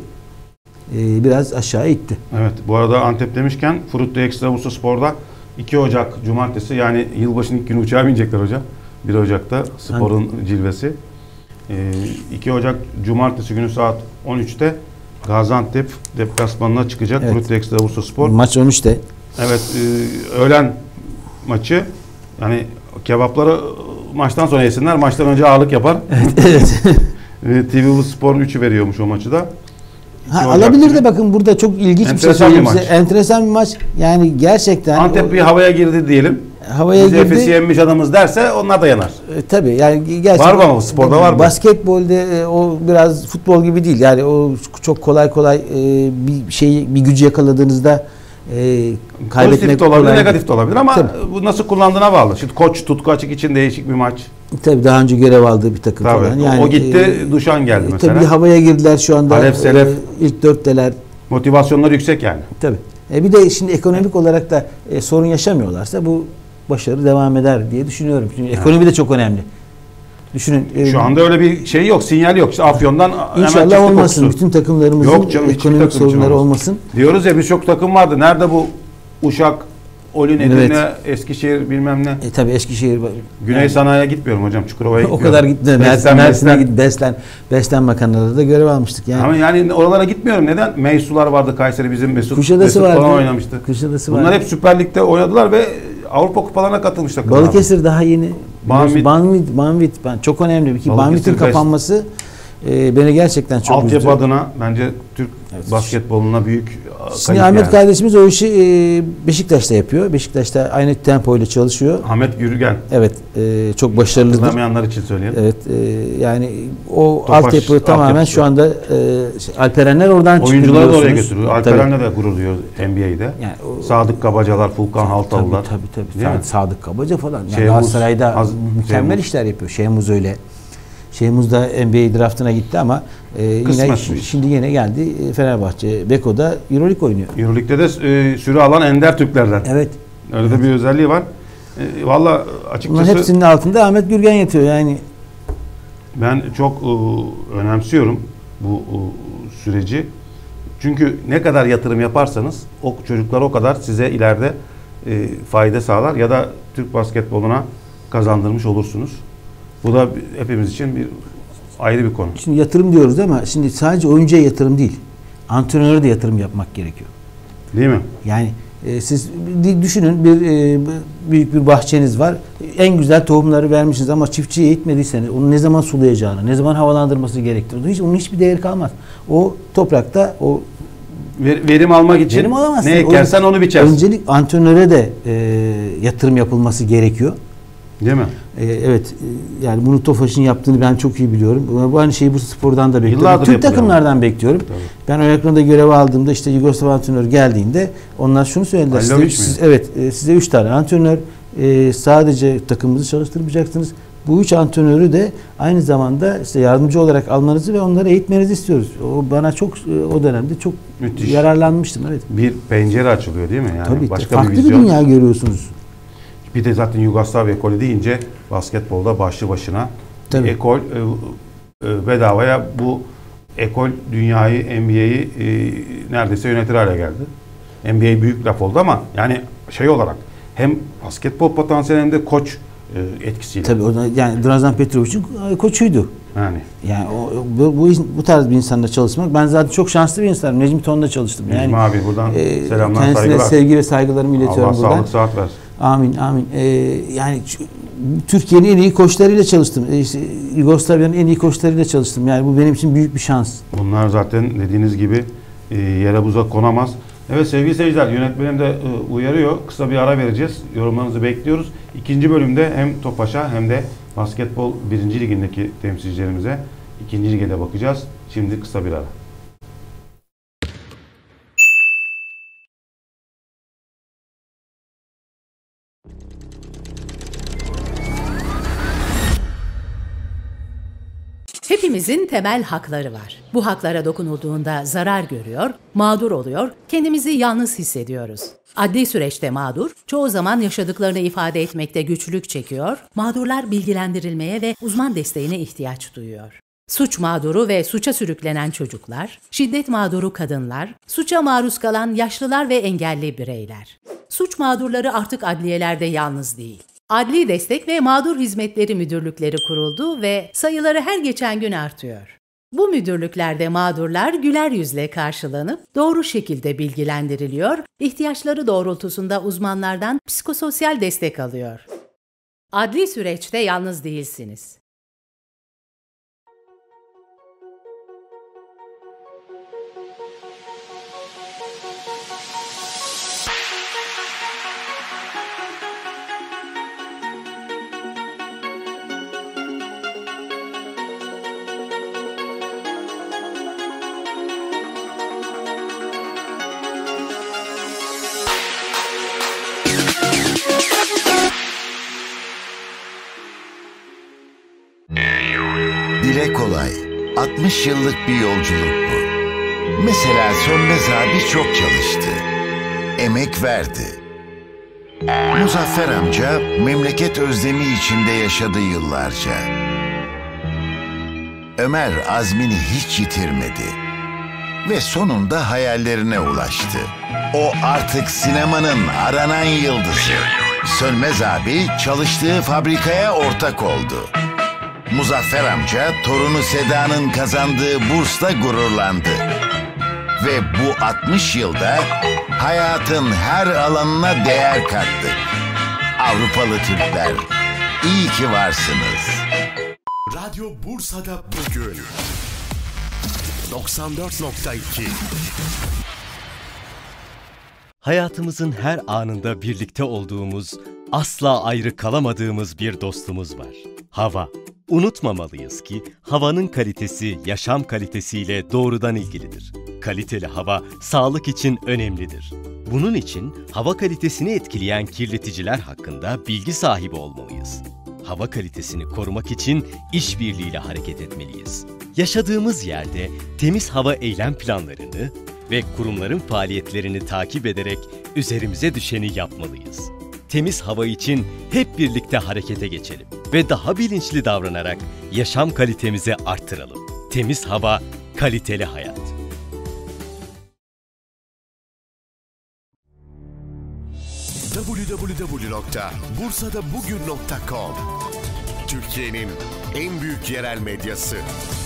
e, biraz aşağı itti. Evet. Bu arada Antep demişken Frutti Extra Bursaspor'da iki Ocak Cumartesi, yani yılbaşının ilk günü uçağa binecekler hocam. bir Ocak'ta sporun cilvesi. Ee, iki Ocak Cumartesi günü saat on üçte Gaziantep deplasmanına çıkacak Evet. Frutti Extra Bursaspor. Maç on üçte. Evet, e, öğlen maçı, yani kebapları maçtan sonra yesinler, maçtan önce ağırlık yapar. Evet. E, T V Spor'un üçü veriyormuş o maçı da. Ha, Ocak alabilir günü. de bakın burada çok ilginç bir şey Enteresan söyleyeyim bir size. maç. Enteresan bir maç. Yani gerçekten Antep o- bir havaya girdi diyelim. havaya Biz girdi. Efes'i yenmiş adamız derse onlar da yanar. E, tabii yani gerçekten Var mı ama sporda var mı? Basketbolde e, o biraz futbol gibi değil. Yani o çok kolay kolay e, bir şey bir gücü yakaladığınızda e, kaybetmek Pozitif de olabilir, kolay değil. negatif de olabilir ama Tabii. bu nasıl kullandığına bağlı. Şimdi koç Tutku Açık için değişik bir maç. Tabii daha önce görev aldığı bir takım Tabii. falan. Yani, o gitti, e, Duşan geldi e, mesela. Tabii havaya girdiler şu anda. Halef, Selef. E, ilk dörtteler. Motivasyonları yüksek yani. Tabii. E, bir de şimdi ekonomik olarak da e, sorun yaşamıyorlarsa bu başarı devam eder diye düşünüyorum. Çünkü ekonomi de çok önemli. Düşünün. e, Şu anda öyle bir şey yok, sinyal yok. İşte Afyon'dan hemen çıktı İnşallah olmasın. kokusu. Bütün takımlarımızın Yok canım, hiçbir ekonomik takım için sorunları olmasın. olmasın. Diyoruz ya, birçok takım vardı. Nerede bu Uşak, Olin, Edirne, Evet. Eskişehir bilmem ne. E tabii Eskişehir Güney yani Sanayi'ye gitmiyorum hocam. Çukurova'ya o gitmiyorum. kadar gitti. Beslen, Mersin'e beslen. git beslen beslen bakanlığında da görev almıştık yani. Ama yani oralara gitmiyorum. Neden? Meysular vardı Kayseri, bizim Mesut. Kuşadası Mesut falan vardı. oynamıştı. Kuşadası Bunlar vardı. hep Süper Lig'de oynadılar ve Avrupa kupalarına katılmış takımlar. Balıkesir daha yeni. Banvit. Banvit, Banvit, Ban- çok önemli. Ki Balıkesir Banvit'in Best. kapanması e, beni gerçekten çok üzdü. Altyapı adına bence Türk evet. basketboluna büyük Şimdi Ahmet yani. kardeşimiz o işi e, Beşiktaş'ta yapıyor. Beşiktaş'ta aynı tempo ile çalışıyor. Ahmet Gürgen. Evet. E, çok başarılıdır. Hatırlamayanlar için söyleyeyim. Evet. E, yani o Topaş, altyapı tamamen altyapısı. Şu anda e, Alperenler oradan çıkıyor. Oyuncuları da oraya götürüyor. Alperenler de gurur duyuyor N B A'de. Yani o, Sadık Kabacalar, Furkan Haltalılar. Tabii tabii. tabii. Sadık, Sadık Kabaca falan. Yani Galatasaray'da az, mükemmel Şeyhmuz. işler yapıyor. Şeyhmuz öyle. Şeyhmuz da N B A draftına gitti ama e, yine şimdi yine geldi Fenerbahçe. Beko'da EuroLeague oynuyor. EuroLeague'de de e, süre alan ender Türklerden. Evet. Öyle de bir özelliği var. E, Valla açıkçası... Bunların hepsinin altında Ahmet Gürgen yatıyor yani. Ben çok e, önemsiyorum bu e, süreci. Çünkü ne kadar yatırım yaparsanız o çocuklar o kadar size ileride e, fayda sağlar ya da Türk basketboluna kazandırmış olursunuz. Bu da hepimiz için bir ayrı bir konu. Şimdi yatırım diyoruz ama şimdi sadece oyuncuya yatırım değil. Antrenöre de yatırım yapmak gerekiyor. Değil mi? Yani e, siz düşünün bir e, büyük bir bahçeniz var. En güzel tohumları vermişsiniz ama çiftçiye eğitmediyseniz onu ne zaman sulayacağını, ne zaman havalandırması gerektiğini hiç onun hiçbir değeri kalmaz. O toprakta o Ver, verim almak için verim ne ekersen onu biçersin. Öncelik antrenöre de e, yatırım yapılması gerekiyor. Değil mi? Ee, evet. Yani bunu Tofaş'ın yaptığını ben çok iyi biliyorum. Bu aynı şeyi bu spordan da bekliyorum. Yıllardır Tüm takımlardan bekliyorum. Tabii. Ben o yakında görev aldığımda işte Yugoslav antrenör geldiğinde onlar şunu söylediler. Size, siz, evet. Size üç tane antrenör e, sadece takımımızı çalıştırmayacaksınız. Bu üç antrenörü de aynı zamanda işte yardımcı olarak almanızı ve onları eğitmenizi istiyoruz. O bana çok o dönemde çok müthiş yararlanmıştım. Evet. Bir pencere açılıyor değil mi? Yani tabii. Başka farklı bir, bir dünya görüyorsunuz. Bir de zaten Yugoslavya ekolü deyince basketbolda başlı başına bir ekol e, e, bedavaya bu ekol dünyayı N B A'yi e, neredeyse yönetir hale geldi. N B A büyük laf oldu ama yani şey olarak hem basketbol potansiyeli hem de koç e, etkisiyle. Tabii o da, yani Drazen Petrovic'in koçuydu. Yani. Yani o, bu, bu bu tarz bir insanla çalışmak, ben zaten çok şanslı bir insanım. Necmi Ton'da çalıştım. Necmi yani, abi buradan e, selamlar, kendisine saygılar. sevgi ve saygılarımı iletiyorum Allah buradan. sağlık sıhhat versin. Amin amin. Ee, yani Türkiye'nin en iyi koçlarıyla çalıştım. Ee, işte, Yugoslavya'nın en iyi koçlarıyla çalıştım. Yani bu benim için büyük bir şans. Bunlar zaten dediğiniz gibi e, yere buza konamaz. Evet sevgili seyirciler, yönetmenim de e, uyarıyor. Kısa bir ara vereceğiz. Yorumlarınızı bekliyoruz. İkinci bölümde hem Tofaş'a hem de basketbol birinci ligindeki temsilcilerimize ikinci lige de bakacağız. Şimdi kısa bir ara. Hepimizin temel hakları var. Bu haklara dokunulduğunda zarar görüyor, mağdur oluyor, kendimizi yalnız hissediyoruz. Adli süreçte mağdur, çoğu zaman yaşadıklarını ifade etmekte güçlük çekiyor, mağdurlar bilgilendirilmeye ve uzman desteğine ihtiyaç duyuyor. Suç mağduru ve suça sürüklenen çocuklar, şiddet mağduru kadınlar, suça maruz kalan yaşlılar ve engelli bireyler. Suç mağdurları artık adliyelerde yalnız değil. Adli Destek ve Mağdur Hizmetleri Müdürlükleri kuruldu ve sayıları her geçen gün artıyor. Bu müdürlüklerde mağdurlar güler yüzle karşılanıp doğru şekilde bilgilendiriliyor, ihtiyaçları doğrultusunda uzmanlardan psikososyal destek alıyor. Adli süreçte yalnız değilsiniz. Dile kolay, altmış yıllık bir yolculuk bu. Mesela Sönmez abi çok çalıştı, emek verdi. Muzaffer amca memleket özlemi içinde yaşadı yıllarca. Ömer azmini hiç yitirmedi ve sonunda hayallerine ulaştı. O artık sinemanın aranan yıldızı. Sönmez abi çalıştığı fabrikaya ortak oldu. Muzaffer amca torunu Seda'nın kazandığı bursla gururlandı. Ve bu altmış yılda hayatın her alanına değer kattık. Avrupalı Türkler, iyi ki varsınız. Radyo Bursa'da bugün. doksan dört nokta iki. Hayatımızın her anında birlikte olduğumuz, asla ayrı kalamadığımız bir dostumuz var. Hava. Unutmamalıyız ki havanın kalitesi yaşam kalitesiyle doğrudan ilgilidir. Kaliteli hava sağlık için önemlidir. Bunun için hava kalitesini etkileyen kirleticiler hakkında bilgi sahibi olmalıyız. Hava kalitesini korumak için işbirliğiyle hareket etmeliyiz. Yaşadığımız yerde temiz hava eylem planlarını ve kurumların faaliyetlerini takip ederek üzerimize düşeni yapmalıyız. Temiz hava için hep birlikte harekete geçelim ve daha bilinçli davranarak yaşam kalitemizi arttıralım. Temiz hava, kaliteli hayat. double-u double-u double-u nokta bursada bugün nokta com Türkiye'nin en büyük yerel medyası.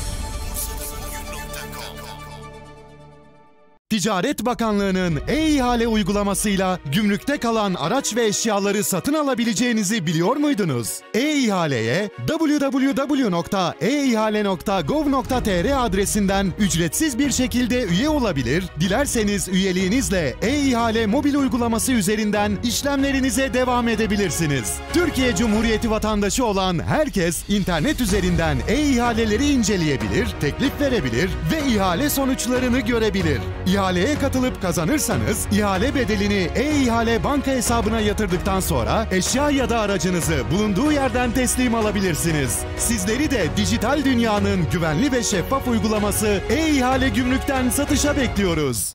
Ticaret Bakanlığı'nın e-ihale uygulamasıyla gümrükte kalan araç ve eşyaları satın alabileceğinizi biliyor muydunuz? E-ihaleye double-u double-u double-u nokta e ihale nokta gov nokta tr adresinden ücretsiz bir şekilde üye olabilir, dilerseniz üyeliğinizle e-ihale mobil uygulaması üzerinden işlemlerinize devam edebilirsiniz. Türkiye Cumhuriyeti vatandaşı olan herkes internet üzerinden e-ihaleleri inceleyebilir, teklif verebilir ve ihale sonuçlarını görebilir. İhaleye katılıp kazanırsanız, ihale bedelini e-ihale banka hesabına yatırdıktan sonra eşya ya da aracınızı bulunduğu yerden teslim alabilirsiniz. Sizleri de dijital dünyanın güvenli ve şeffaf uygulaması e-ihale gümrükten satışa bekliyoruz.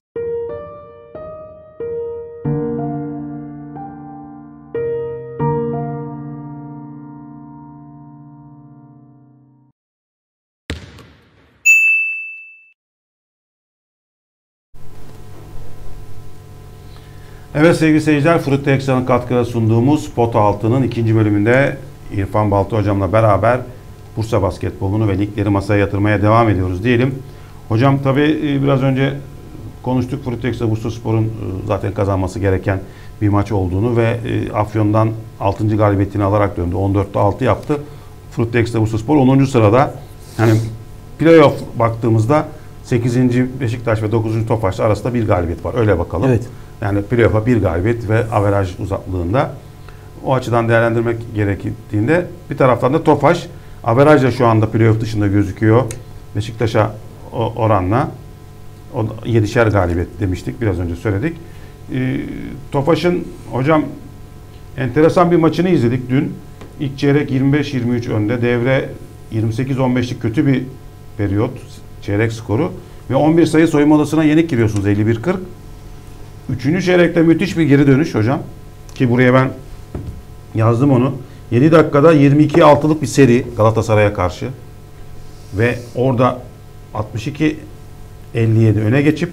Evet sevgili seyirciler, Fruttex'in katkıda sunduğumuz Pota Altı'nın ikinci bölümünde İrfan Baltı hocamla beraber Bursa basketbolunu ve ligleri masaya yatırmaya devam ediyoruz diyelim. Hocam tabii biraz önce konuştuk, Fruttex'le Bursaspor'un zaten kazanması gereken bir maç olduğunu ve Afyon'dan altıncı galibiyetini alarak döndü. on dörtte altı yaptı. Fruttex'le Bursaspor onuncu sırada. Yani playoff baktığımızda sekizinci Beşiktaş ve dokuzuncu Tofaş arasında bir galibiyet var. Öyle bakalım. Evet. Yani playoff'a bir galibiyet ve averaj uzaklığında. O açıdan değerlendirmek gerektiğinde bir taraftan da Tofaş averajla şu anda playoff dışında gözüküyor. Beşiktaş'a oranla o yedişer galibiyet demiştik. Biraz önce söyledik. E, Tofaş'ın hocam enteresan bir maçını izledik dün. İlk çeyrek yirmi beş yirmi üç önde. Devre yirmi sekiz on beşlik kötü bir periyot. Çeyrek skoru. Ve on bir sayı soyunma odasına yenik giriyorsunuz elli bir kırk. Üçüncü çeyrekte müthiş bir geri dönüş hocam. Ki buraya ben yazdım onu. yedi dakikada yirmi iki altılık bir seri Galatasaray'a karşı. Ve orada altmış iki elli yedi öne geçip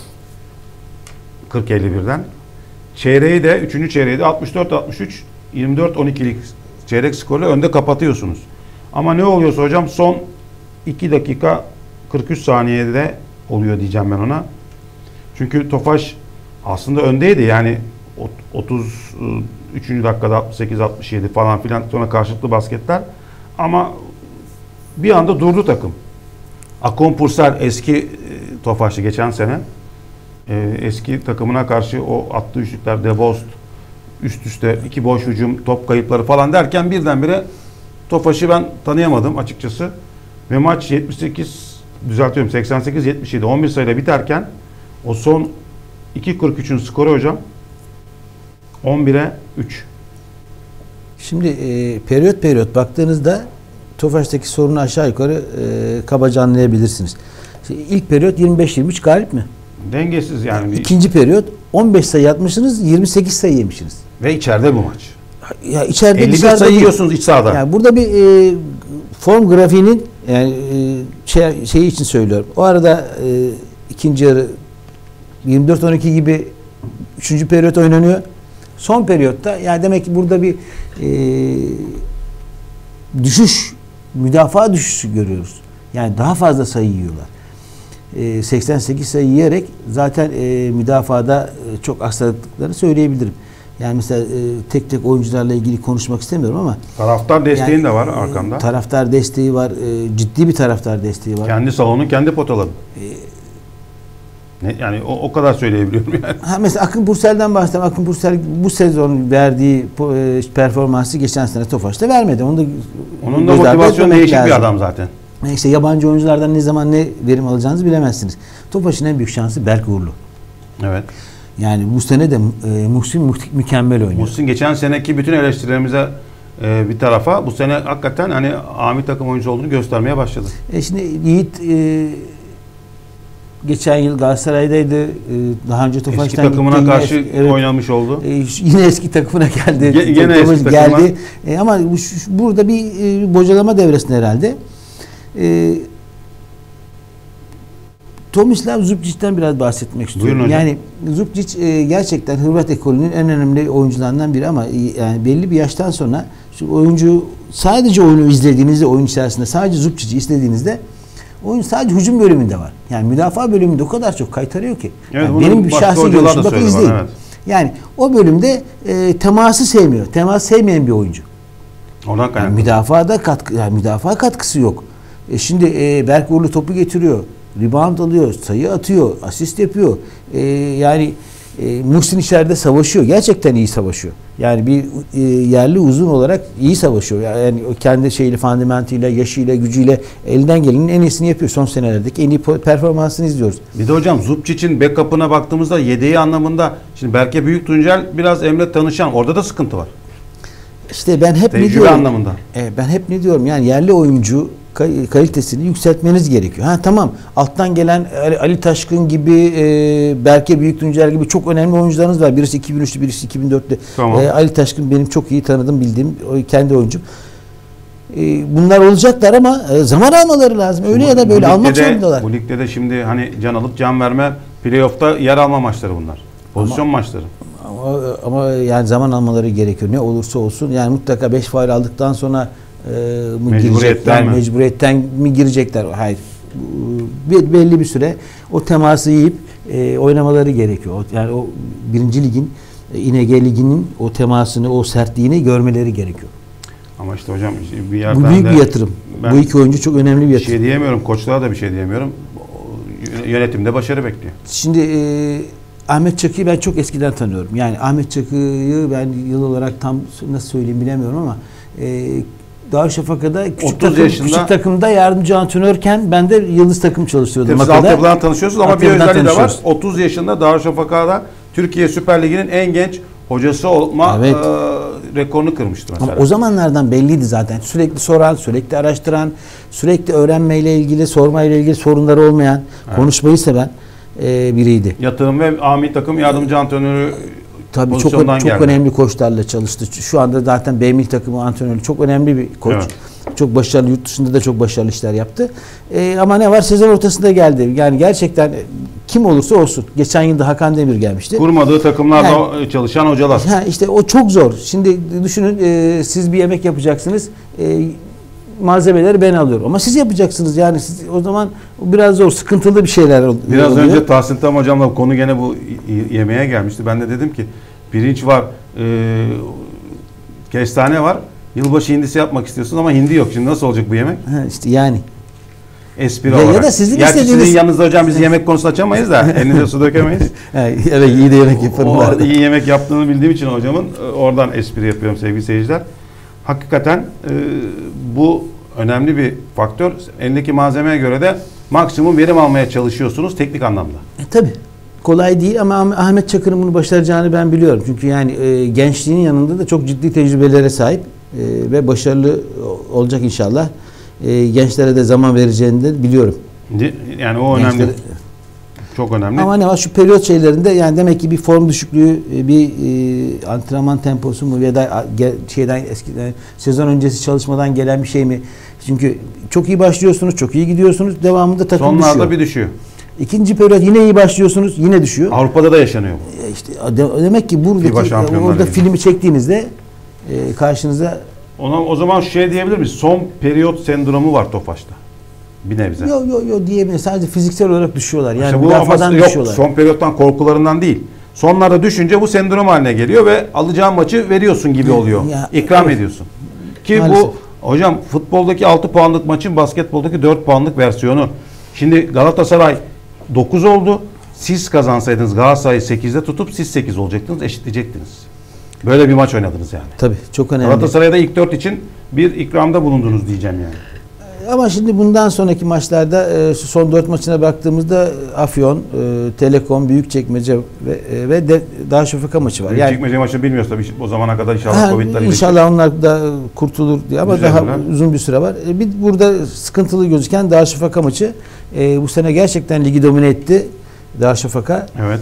kırk elli birden çeyreği de üçüncü çeyreği de altmış dört altmış üç yirmi dört on ikilik çeyrek skorla önde kapatıyorsunuz. Ama ne oluyorsa hocam son iki dakika kırk üç saniyede oluyor diyeceğim ben ona. Çünkü Tofaş aslında öndeydi yani otuz üçüncü dakikada altmış sekiz altmış yedi falan filan, sonra karşılıklı basketler, ama bir anda durdu takım. Akon Pursel eski Tofaş'ı geçen sene eski takımına karşı o attığı üçlükler, Debost üst üste iki boş hücum, top kayıpları falan derken birdenbire Tofaş'ı ben tanıyamadım açıkçası ve maç yetmiş sekiz düzeltiyorum seksen sekiz yetmiş yedi on bir sayıyla biterken o son iki kırk üçün skoru hocam on bire üç. Şimdi e, periyot periyot baktığınızda Tofaş'taki sorunu aşağı yukarı e, kabaca anlayabilirsiniz. Şimdi ilk periyot yirmi beş yirmi üç galip mi? Dengesiz yani. İkinci periyot on beş sayı atmışsınız, yirmi sekiz sayı yemişsiniz. Ve içeride bu maç. Ya içeride elli bir sayı yiyorsunuz iç sahada. Yani burada bir e, form grafiğinin yani e, şey, şeyi için söylüyorum. O arada e, ikinci yarı yirmi dört on iki gibi üçüncü periyot oynanıyor. Son periyotta yani demek ki burada bir e, düşüş, müdafaa düşüşü görüyoruz. Yani daha fazla sayı yiyorlar. E, seksen sekiz sayı yiyerek zaten e, müdafada e, çok aksadıklarını söyleyebilirim. Yani mesela e, tek tek oyuncularla ilgili konuşmak istemiyorum ama Taraftar desteğin yani, de var e, arkanda. Taraftar desteği var. E, ciddi bir taraftar desteği var. Kendi salonu, kendi potaları. E, ne, yani o, o kadar söyleyebiliyorum yani. Ha mesela Akın Bursel'den bahsedelim. Akın Bursel bu sezon verdiği e, performansı geçen sene Tofaş'ta vermedi. Onu da Onun da motivasyonu değişik lazım. Bir adam zaten. İşte yabancı oyunculardan ne zaman ne verim alacağınızı bilemezsiniz. Tofaş'ın en büyük şansı Berk Uğurlu. Evet. Yani bu sene de e, Muhsin mü- mükemmel oynuyor. Muhsin geçen seneki bütün eleştirilerimize e, bir tarafa bu sene hakikaten hani Ami takım oyuncusu olduğunu göstermeye başladı. E şimdi Yiğit e, geçen yıl Galatasaray'daydı. E, daha önce Tofaş'tan eski takımına gitti. karşı Yine, evet, oynamış oldu. E, yine eski takımına geldi. Ge- gene Tofaş eski geldi. takıma. E, ama bu, şu, burada bir e, bocalama devresinde herhalde. E, Tomislav Zubcic'ten biraz bahsetmek istiyorum. Buyurun hocam. Yani Zubcic e, gerçekten Hırvat ekolünün en önemli oyuncularından biri ama e, yani belli bir yaştan sonra şu oyuncu sadece oyunu izlediğinizde, oyun içerisinde sadece Zubcic'i izlediğinizde oyun sadece hücum bölümünde var. Yani müdafaa bölümünde o kadar çok kaytarıyor ki. Evet, Yani benim bir başka şahsi hocalar görüşüm. da Bakın söyledi izleyin. bana, evet. Yani o bölümde e, teması sevmiyor. Temas sevmeyen bir oyuncu. Oradan Yani kaynaklı. müdafada katkı, yani müdafaa katkısı yok. E şimdi e, Berk Uğurlu topu getiriyor. Rebound alıyor, sayı atıyor, asist yapıyor. E, yani e, Muhsin içeride savaşıyor. Gerçekten iyi savaşıyor. Yani bir e, yerli uzun olarak iyi savaşıyor. Yani o kendi şeyle, fundamentiyle, yaşıyla, gücüyle elinden gelenin en iyisini yapıyor. Son senelerdeki en iyi performansını izliyoruz. Bir de hocam Zubcic'in backup'ına baktığımızda yedeği anlamında şimdi Berke Büyük Tuncel biraz Emre Tanışan. Orada da sıkıntı var. İşte ben hep Tecrübe ne diyorum? anlamında. E, ben hep ne diyorum? Yani yerli oyuncu kalitesini yükseltmeniz gerekiyor. Ha tamam. Alttan gelen Ali Taşkın gibi, e, Berke Büyük Tuncel gibi çok önemli oyuncularınız var. Birisi iki bin üçlü, birisi iki bin dörtlü. Tamam. E, Ali Taşkın benim çok iyi tanıdığım, bildiğim kendi oyuncum. E, bunlar olacaklar ama e, zaman almaları lazım. Öyle Bu- ya da böyle bu almak ligde de- zorundalar. Bu ligde de şimdi hani can alıp can verme, playoff'ta yer alma maçları bunlar. Pozisyon maçları. Ama, ama yani zaman almaları gerekiyor. Ne olursa olsun. Yani mutlaka beş faul aldıktan sonra e, mı Mecburiyetten girecekler, mi? mecburiyetten mi girecekler? Hayır. Bir, belli bir süre o teması yiyip e, oynamaları gerekiyor. O- Yani o birinci ligin, e, İ N G liginin o temasını, o sertliğini görmeleri gerekiyor. Ama işte hocam bir yerden Bu büyük de bir yatırım. ben Bu iki oyuncu çok önemli bir bir yatırım. şey diyemiyorum. Koçlara da bir şey diyemiyorum. O Yönetimde başarı bekliyor. Şimdi e, Ahmet Çakı'yı ben çok eskiden tanıyorum. Yani Ahmet Çakı'yı ben yıl olarak tam nasıl söyleyeyim bilemiyorum ama e, Darüşşafaka'da küçük, otuz takım, yaşında küçük takımda yardımcı antrenörken ben de yıldız takım çalıştırıyordum. Siz Maka'da. altyapıdan tanışıyorsunuz ama bir Altyapıdan özelliği de var. tanışıyoruz. otuz yaşında Darüşşafaka'da Türkiye Süper Ligi'nin en genç hocası olma Evet. e, rekorunu kırmıştı mesela. Ama o zamanlardan belliydi zaten. Sürekli soran, sürekli araştıran, sürekli öğrenmeyle ilgili, sormayla ilgili sorunları olmayan, konuşmayı seven e, biriydi. Yatırım ve Ami takım yardımcı antrenörü Tabii çok pozisyondan çok geldi. önemli koçlarla çalıştı. Şu anda zaten B milli takımı antrenörü çok önemli bir koç. Evet. Çok başarılı, yurt dışında da çok başarılı işler yaptı. Ee, ama ne var? Sezon ortasında geldi. Yani gerçekten kim olursa olsun. Geçen yılda Hakan Demir gelmişti. Kurmadığı takımlarda Yani- çalışan hocalar. Ha işte o çok zor. Şimdi düşünün e, siz bir yemek yapacaksınız. E, malzemeleri ben alıyorum. Ama siz yapacaksınız yani siz, o zaman biraz zor, sıkıntılı bir şeyler ol- Biraz oluyor. önce Tahsin Tam hocamla konu gene bu y- yemeğe gelmişti. Ben de dedim ki pirinç var, e, kestane var. Yılbaşı hindisi yapmak istiyorsun ama hindi yok. Şimdi nasıl olacak bu yemek? Ha, işte yani. Espri Ya- ya olarak. da sizin Gerçi istediğiniz- sizin yanınızda hocam biz yemek konusunu açamayız da elinize su dökemeyiz. Ha, evet iyi de yemek yaparım. O, bu arada. iyi yemek yaptığını bildiğim için hocamın e, oradan espri yapıyorum sevgili seyirciler. Hakikaten e, bu önemli bir faktör. Elindeki malzemeye göre de maksimum verim almaya çalışıyorsunuz teknik anlamda. E, tabii. Kolay değil ama Ah- Ahmet Çakır'ın bunu başaracağını ben biliyorum. Çünkü yani e, gençliğinin yanında da çok ciddi tecrübelere sahip e, ve başarılı o- olacak inşallah. E, gençlere de zaman vereceğini de biliyorum. Di- Yani o önemli. Gençlere- Çok önemli. Ama ne var şu periyot şeylerinde yani demek ki bir form düşüklüğü, e, bir e, antrenman temposu mu ya da a, ge- şeyden eskiden sezon öncesi çalışmadan gelen bir şey mi? Çünkü çok iyi başlıyorsunuz, çok iyi gidiyorsunuz, devamında takım Sonlarda düşüyor. bir düşüyor. İkinci periyot yine iyi başlıyorsunuz, yine düşüyor. Avrupa'da da yaşanıyor bu. E İşte de- demek ki FIBA buradaki Şampiyonlar orada Ligi. filmi çektiğinizde e, karşınıza Ona, o zaman şey diyebilir miyiz? Son periyot sendromu var Tofaş'ta. Bir nebze. yo yo yo diyemeyiz. Sadece fiziksel olarak düşüyorlar. Yani İşte bu müdafadan ama yok, düşüyorlar. son periyottan korkularından değil. Sonlarda düşünce bu sendrom haline geliyor ve alacağın maçı veriyorsun gibi oluyor. Ya, İkram evet. ediyorsun. Ki Maalesef. bu hocam futboldaki altı puanlık maçın basketboldaki dört puanlık versiyonu. Şimdi Galatasaray dokuz oldu. Siz kazansaydınız Galatasaray'ı sekizde tutup siz sekiz olacaktınız, eşitleyecektiniz. Böyle bir maç oynadınız yani. Tabii çok önemli. Galatasaray'da ilk dört için bir ikramda bulundunuz diyeceğim yani. Ama şimdi bundan sonraki maçlarda e, şu son dört maçına baktığımızda Afyon, e, Telekom, Büyükçekmece ve, e, ve de, Darüşşafaka maçı var. Yani Büyükçekmece maçını bilmiyoruz tabii o zamana kadar inşallah ha, Covid'ler İnşallah onlar da kurtulur diye ama Güzel daha onlar. uzun bir süre var. E, bir burada sıkıntılı gözüken Darüşşafaka maçı e, bu sene gerçekten ligi domine etti Darüşşafaka. Evet.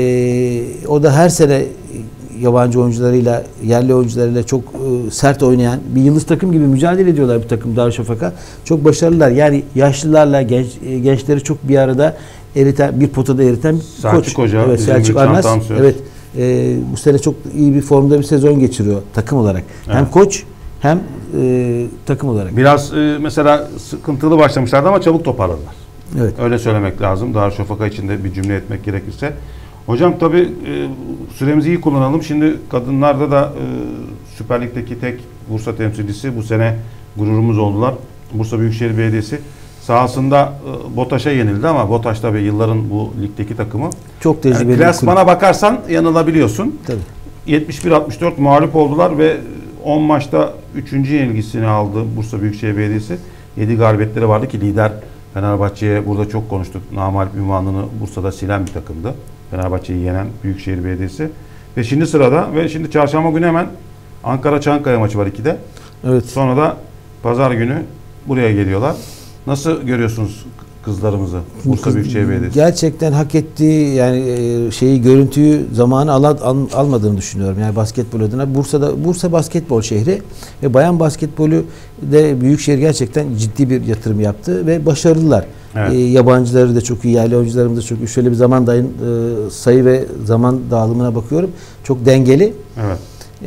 E, o da her sene yabancı oyuncularıyla, yerli oyuncularıyla çok e, sert oynayan bir yıldız takım gibi mücadele ediyorlar bu takım Darüşşafaka. Çok başarılılar. Yani yaşlılarla genç e, gençleri çok bir arada eriten, bir potada eriten bir Selçuk koç. Hoca, evet, bizim Selçuk bir Arnaz. çantam söz. Evet. E, bu sene çok iyi bir formda bir sezon geçiriyor takım olarak. Hem Evet. koç hem e, takım olarak. Biraz e, mesela sıkıntılı başlamışlardı ama çabuk toparladılar. Evet. Öyle söylemek lazım. Darüşşafaka için de bir cümle etmek gerekirse. Hocam tabii e, süremizi iyi kullanalım. Şimdi kadınlarda da e, Süper Lig'deki tek Bursa temsilcisi bu sene gururumuz oldular. Bursa Büyükşehir Belediyesi sahasında e, BOTAŞ'a yenildi ama BOTAŞ tabii yılların bu ligdeki takımı. Çok tecrübeli. Yani bir klasmana kulüp. bakarsan yanılabiliyorsun. Tabii. yetmiş bir altmış dört mağlup oldular ve on maçta üçüncü yenilgisini aldı Bursa Büyükşehir Belediyesi. yedi galibiyetleri vardı ki lider Fenerbahçe'ye burada çok konuştuk. Namalip ünvanını Bursa'da silen bir takımdı. Fenerbahçe'yi yenen Büyükşehir Belediyesi. Ve şimdi sırada ve şimdi çarşamba günü hemen Ankara Çankaya maçı var ikide. Evet. Sonra da pazar günü buraya geliyorlar. Nasıl görüyorsunuz kızlarımızı Bursa Büyükşehir Belediyesi? Gerçekten hak ettiği yani e, şeyi görüntüyü zamanı al, al, almadığını düşünüyorum. Yani basketbol adına Bursa'da Bursa basketbol şehri ve bayan basketbolü de Büyükşehir gerçekten ciddi bir yatırım yaptı ve başarılılar. Evet. E, yabancıları da çok iyi, yerli oyuncularımız da çok iyi. Şöyle bir zaman dayın, e, sayı ve zaman dağılımına bakıyorum. Çok dengeli. Evet.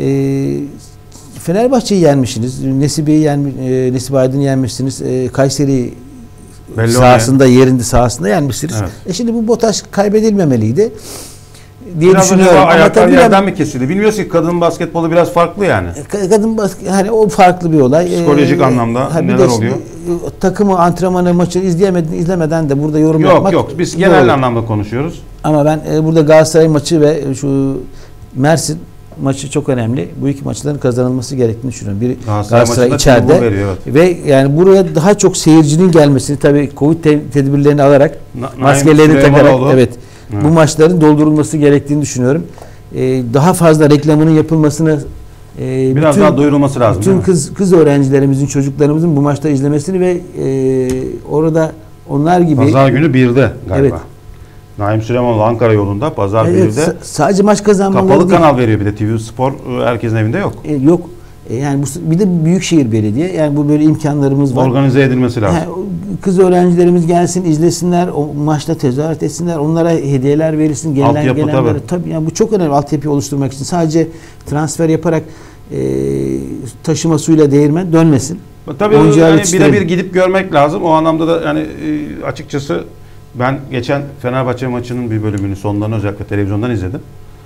E, Fenerbahçe'yi yenmişsiniz. Nesibe'yi yenmiş, e, Nesibe Aydın'ı yenmişsiniz. E, Kayseri'yi Belli sahasında olmayan. yerinde sahasında yenmişsiniz. Evet. E şimdi bu BOTAŞ kaybedilmemeliydi diye Biraz düşünüyorum. Ama ayaklar tabii yerden mi kesildi? Bilmiyoruz ki kadın basketbolu biraz farklı yani. kadın basket hani o farklı bir olay. Psikolojik ee, anlamda ha, bir neler de oluyor? şimdi, takımı, antrenmanı, maçı izleyemeden izlemeden de burada yorum Yok yapmak yok biz zor genel olur. anlamda konuşuyoruz. Ama ben e, burada Galatasaray maçı ve şu Mersin maçı çok önemli. Bu iki maçların kazanılması gerektiğini düşünüyorum. Bir Galatasaray Galatasaray maçında içeride tempo veriyor, evet. ve yani buraya daha çok seyircinin gelmesini tabii Covid te- tedbirlerini alarak Na- maskelerini Naim takarak Süleymanoğlu. evet, Evet. bu maçların doldurulması gerektiğini düşünüyorum. Ee, daha fazla reklamının yapılmasını e, Biraz bütün, daha duyurulması lazım. değil bütün mi? kız kız öğrencilerimizin, çocuklarımızın bu maçta izlemesini ve e, orada onlar gibi Pazar günü birde galiba. Evet. Naim Süleymanoğlu Ankara yolunda pazar evet, birde. sa- sadece maç kazanmaları Kapalı değil. kanal veriyor bir de T V Spor e, herkesin evinde yok. E, yok. E, yani bu bir de Büyükşehir Belediye. Yani bu böyle imkanlarımız var. Organize edilmesi lazım. Yani kız öğrencilerimiz gelsin, izlesinler, o maçta tezahürat etsinler, onlara hediyeler verilsin, gelen Altyapı gelenlere. tabii. Tabii yani bu çok önemli altyapı oluşturmak için. Sadece transfer yaparak e, taşıma suyla değirmen dönmesin. Tabii Oyuncular yani yetiştirelim. birebir gidip görmek lazım. O anlamda da yani e, açıkçası ben geçen Fenerbahçe maçının bir bölümünü sonlarını özellikle televizyondan izledim.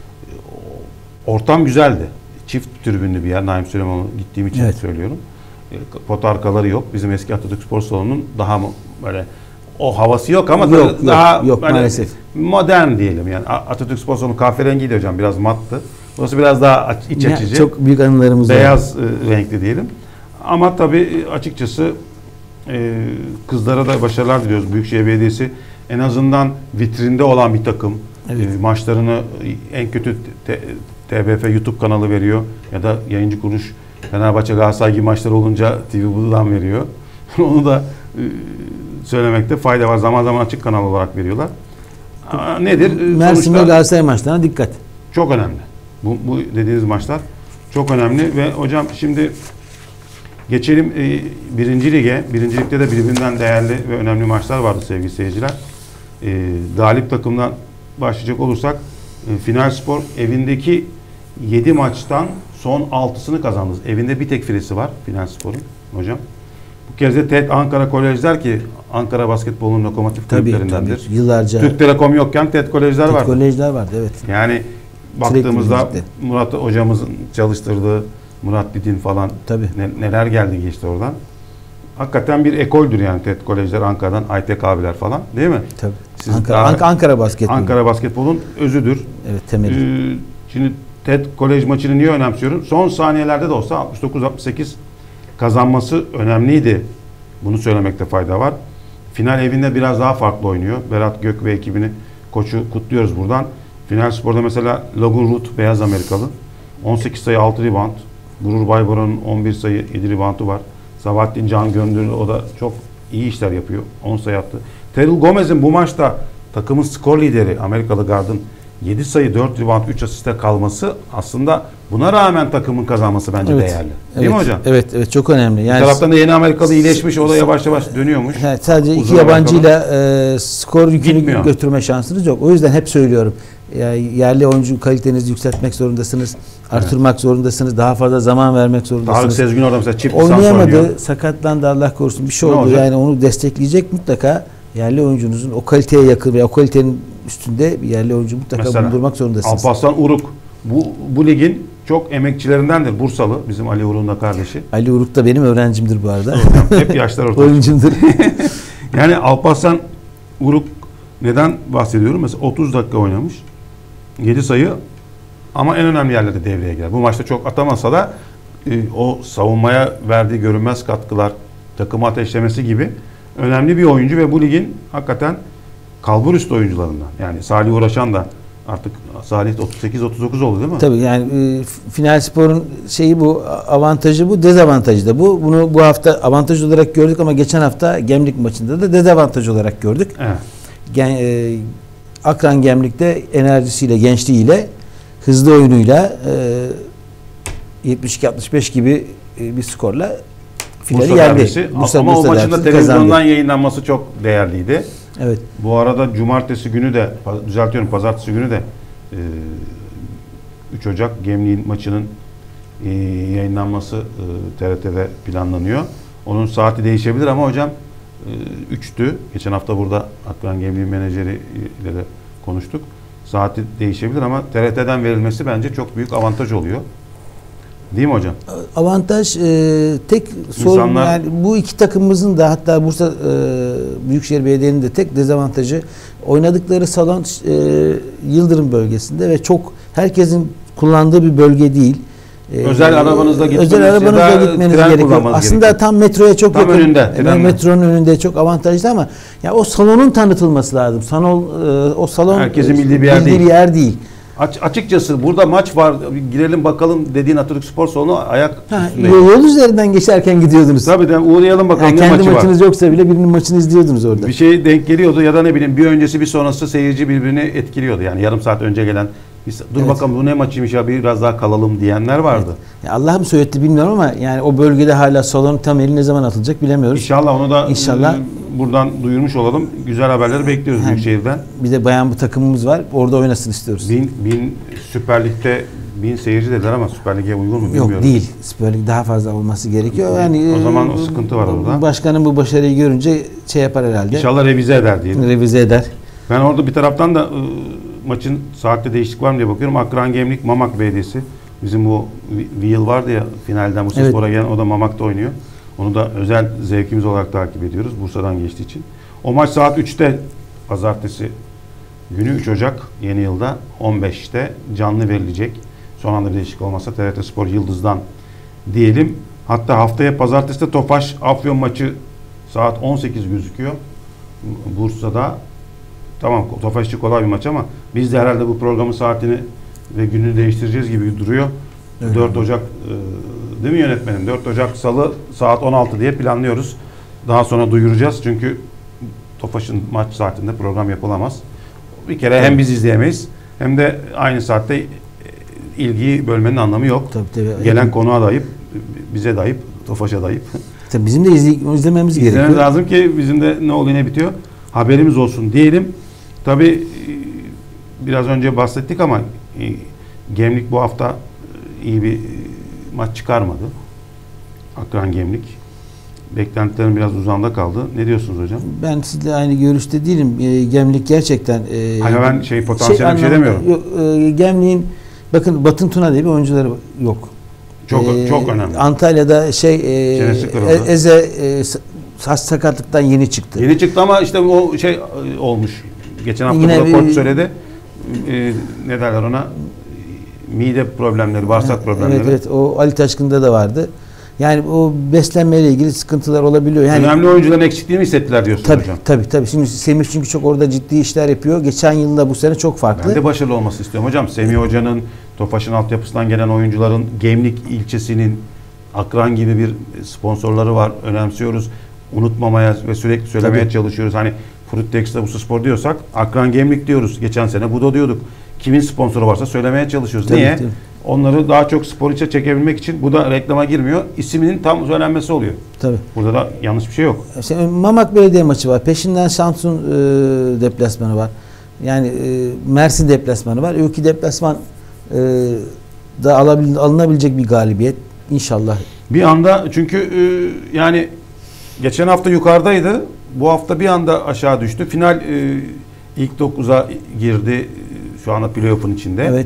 Ortam güzeldi. Çift tribünlü bir yer. Naim Süleymanoğlu gittiğim için Evet. söylüyorum. E, Pot arkaları yok. Bizim eski Atatürk Spor Salonu'nun daha mı böyle o havası yok ama Yok, yok, daha yok, böyle maalesef. modern diyelim yani. A- Atatürk Spor Salonu kahverengiydi hocam, biraz mattı. Burası biraz daha aç- iç Ya, açıcı. çok büyük anılarımız var. Beyaz e, renkli diyelim. Ama tabii açıkçası e, kızlara da başarılar diliyoruz. Büyükşehir Belediyesi en azından vitrinde olan bir takım. Evet. E, maçlarını en kötü te, T B F YouTube kanalı veriyor ya da yayıncı kuruluş Fenerbahçe Galatasaray gibi maçlar olunca T V Blu'dan veriyor. Onu da e, söylemekte fayda var. Zaman zaman açık kanal olarak veriyorlar. Aa, nedir? E, Mersin ve sonuçta Galatasaray maçlarına dikkat. çok önemli. Bu, bu dediğiniz maçlar çok önemli ve hocam şimdi geçelim e, birinci lige. Birinci ligde de birbirinden değerli ve önemli maçlar vardı sevgili seyirciler. E, galip takımdan başlayacak olursak e, Final Spor evindeki yedi maçtan son altısını kazandı. Evinde bir tek firesi var Final Spor'un hocam. Bu kez de TED Ankara Kolejler ki Ankara basketbolunun lokomotif Tabii, kulüplerindendir. tabii. Yıllarca Türk Telekom yokken TED Kolejler TED vardı. Kolejler vardı, evet. Yani baktığımızda birlikte. Murat hocamızın çalıştırdığı Murat Didin falan Tabii. ne- neler geldi geçti oradan. Hakikaten bir ekoldür yani TED Kolejler Ankara'dan Aytek abiler falan değil mi? Tabii. Siz Ankara, daha- Ankara, Ankara basketbolu. Ankara basketbolun özüdür. Evet, temeli. Ee, şimdi TED Kolej maçını niye önemsiyorum? Son saniyelerde de olsa altmış dokuz altmış sekiz kazanması önemliydi. Bunu söylemekte fayda var. Final evinde biraz daha farklı oynuyor. Berat Gök ve ekibini, koçu kutluyoruz buradan. Final Spor'da mesela Logan Root, beyaz Amerikalı. on sekiz sayı altı rebound. Gurur Bayboran'ın on bir sayı yedi reboundu var. Sabahattin Can Göndürlü, o da çok iyi işler yapıyor. on sayı attı. Terrell Gomez'in bu maçta takımın skor lideri Amerikalı Gard'ın yedi sayı dört rebound üç asiste kalması aslında buna rağmen takımın kazanması bence Evet. değerli. Değil Evet. mi hocam? Evet, evet, çok önemli. Bir Yani taraftan da yeni Amerikalı iyileşmiş, o da yavaş yavaş dönüyormuş. yani sadece iki Uzun yabancıyla e, skor yükünü Gitmiyor. götürme şansınız yok. O yüzden hep söylüyorum. Yani yerli oyuncu kalitenizi yükseltmek zorundasınız. Artırmak zorundasınız. Daha fazla zaman vermek Tarık zorundasınız. Sezgin orada mesela çift lisans oynuyor. Oynayamadı, sakatlandı, Allah korusun, bir şey Ne oldu. olacak? Yani onu destekleyecek mutlaka yerli oyuncunuzun o kaliteye yakın veya o kalitenin üstünde bir yerli oyuncu mutlaka Mesela bulundurmak zorundasınız. Alparslan Uruk bu, bu ligin çok emekçilerindendir. Bursalı, bizim Ali Uruk'un da kardeşi. Ali Uruk da benim öğrencimdir bu arada. Hep yaşlar ortaya. Oyuncumdur. Yani Alparslan Uruk neden bahsediyorum? Mesela otuz dakika oynamış. yedi sayı ama en önemli yerlerde devreye girer. Bu maçta çok atamasa da e, o savunmaya verdiği görünmez katkılar, takımı ateşlemesi gibi önemli bir oyuncu ve bu ligin hakikaten kalburüstü oyuncularından. Yani Salih Uğraşan da artık Salih otuz sekiz otuz dokuz oldu değil mi? Tabii yani e, Final Spor'un şeyi bu, avantajı bu, dezavantajı da bu. Bunu bu hafta avantaj olarak gördük ama geçen hafta Gemlik maçında da dezavantaj olarak gördük. Evet. Gen, e, Akran Gemlik'te enerjisiyle, gençliğiyle, hızlı oyunuyla e, yetmiş iki altmış beş gibi e, bir skorla finali Bursa yendi. derbisi. Bursa, Ama Bursa o maçın da derbisini televizyondan kazandı. yayınlanması çok değerliydi. Evet. Bu arada cumartesi günü de, düzeltiyorum pazartesi günü de e, üç Ocak Gemlik'in maçının e, yayınlanması e, T R T'de planlanıyor. Onun saati değişebilir ama hocam e, üçtü. Geçen hafta burada Akran Gemlik'in menajeri ile de konuştuk. Saati değişebilir ama T R T'den verilmesi bence çok büyük avantaj oluyor. Değil mi hocam? Avantaj e, tek sorun İnsanlar- yani bu iki takımımızın da hatta Bursa e, Büyükşehir Belediye'nin de tek dezavantajı oynadıkları salon e, Yıldırım bölgesinde ve çok herkesin kullandığı bir bölge değil. E, Özel arabanızla gitmeniz özel ya arabanızla da gitmeniz tren gerekiyor. kullanmanız Aslında gerekiyor. tam metroya çok Tam yakın. önünde, E, trenle. metronun önünde çok avantajlı ama ya o salonun tanıtılması lazım. Salon e, o salon Herkesin e, bildiği bir yer bildiği değil. yer değil. Aç, açıkçası burada maç var, girelim bakalım dediğin Atatürk Spor Salonu ayak Ha, üstündeydi. yol üzerinden geçerken gidiyordunuz. Tabii de uğrayalım bakalım Yani ne kendi maçı var. maçınız yoksa bile birinin maçını izliyordunuz orada. Bir şey denk geliyordu ya da ne bileyim bir öncesi bir sonrası seyirci birbirini etkiliyordu. Yani yarım saat önce gelen biz, dur Evet. bakalım bu ne maçıymış ya biraz daha kalalım diyenler vardı. Ya Allah mı söyletti bilmiyorum ama yani o bölgede hala salon temeli ne zaman atılacak bilemiyoruz. İnşallah onu da İnşallah. e, buradan duyurmuş olalım. Güzel haberleri bekliyoruz Ha. Büyükşehir'den. Bir de bayan bir takımımız var. Orada oynasın istiyoruz. Bin, bin Süper Lig'de bin seyirci dediler ama Süper Lig'e uygun mu bilmiyorum. Yok değil. Süper Lig daha fazla olması gerekiyor. Yani O e, zaman o sıkıntı var orada. Başkanın bu başarıyı görünce şey yapar herhalde. İnşallah revize eder diyelim. Revize eder. Ben orada bir taraftan da e, maçın saatte değişiklik var mı diye bakıyorum. Akran Gemlik Mamak Belediyesi. Bizim bu bir yıl vardı ya finalden Bursa Evet. Spor'a gelen, o da Mamak'ta oynuyor. Onu da özel zevkimiz olarak takip ediyoruz Bursa'dan geçtiği için. O maç saat üçte pazartesi günü üç Ocak yeni yılda on beşte canlı verilecek. Son anda bir değişiklik olmazsa T R T Spor Yıldız'dan diyelim. Hatta haftaya pazartesi de Tofaş Afyon maçı saat on sekiz gözüküyor. Bursa'da. Tamam, Tofaş için kolay bir maç ama biz de herhalde bu programın saatini ve gününü değiştireceğiz gibi duruyor. Evet. dört Ocak e, değil mi yönetmenim? dört Ocak Salı saat on altı diye planlıyoruz. Daha sonra duyuracağız çünkü Tofaş'ın maç saatinde program yapılamaz. Bir kere hem biz izleyemeyiz hem de aynı saatte e, ilgiyi bölmenin anlamı yok. Tabii, tabii. Gelen konuğa da ayıp, bize de ayıp, Tofaş'a da ayıp. Tabii bizim de izle, izlememiz İzlememiz gerekiyor. lazım ki bizim de ne oluyor ne bitiyor haberimiz olsun diyelim. Tabii e, biraz önce bahsettik ama e, Gemlik bu hafta e, iyi bir e, maç çıkarmadı. Akran Gemlik. beklentilerin biraz uzağında kaldı. Ne diyorsunuz hocam? Ben sizle aynı görüşte değilim. E, Gemlik gerçekten e, Hayır, ben şey potansiyel şey, bir şey anlamda, demiyorum. Yok, e, Gemlik'in bakın Batın Tuna diye bir oyuncuları yok. Çok E, çok önemli. Antalya'da şey e, e, Eze e, sakatlıktan yeni çıktı. Yeni çıktı ama işte o şey olmuş. Geçen hafta Yine rapor bir, söyledi. E, ne derler ona? Mide problemleri, bağırsak problemleri. Evet evet, o Ali Taşkın'da da vardı. Yani o beslenmeyle ilgili sıkıntılar olabiliyor. Yani önemli oyuncuların eksikliğini hissettiler diyorsunuz tabii, hocam. Tabii tabii. Şimdi Semih çünkü çok orada ciddi işler yapıyor. Geçen yılda bu sene çok farklı. Ben de başarılı olması istiyorum hocam. Semih Hoca'nın, Tofaş'ın altyapısından gelen oyuncuların, Gemlik ilçesinin Akran gibi bir sponsorları var. Önemsiyoruz. Unutmamaya ve sürekli söylemeye tabii çalışıyoruz. Hani Frutex, Bursaspor diyorsak Akran Gemlik diyoruz. Geçen sene Budo diyorduk. Kimin sponsoru varsa söylemeye çalışıyoruz. Tabii, Niye? tabii. Onları daha çok spor içe çekebilmek için, bu da reklama girmiyor. İsminin tam söylenmesi oluyor. Tabii. Burada da yanlış bir şey yok. Şimdi Mamak Belediye maçı var. Peşinden Samsun e, deplasmanı var. Yani e, Mersin deplasmanı var. Öykü deplasman e, da alabil, alınabilecek bir galibiyet inşallah. Bir anda çünkü e, yani geçen hafta yukarıdaydı. Bu hafta bir anda aşağı düştü. Final e, ilk dokuza girdi. Şu anda playoff'un içinde. Evet.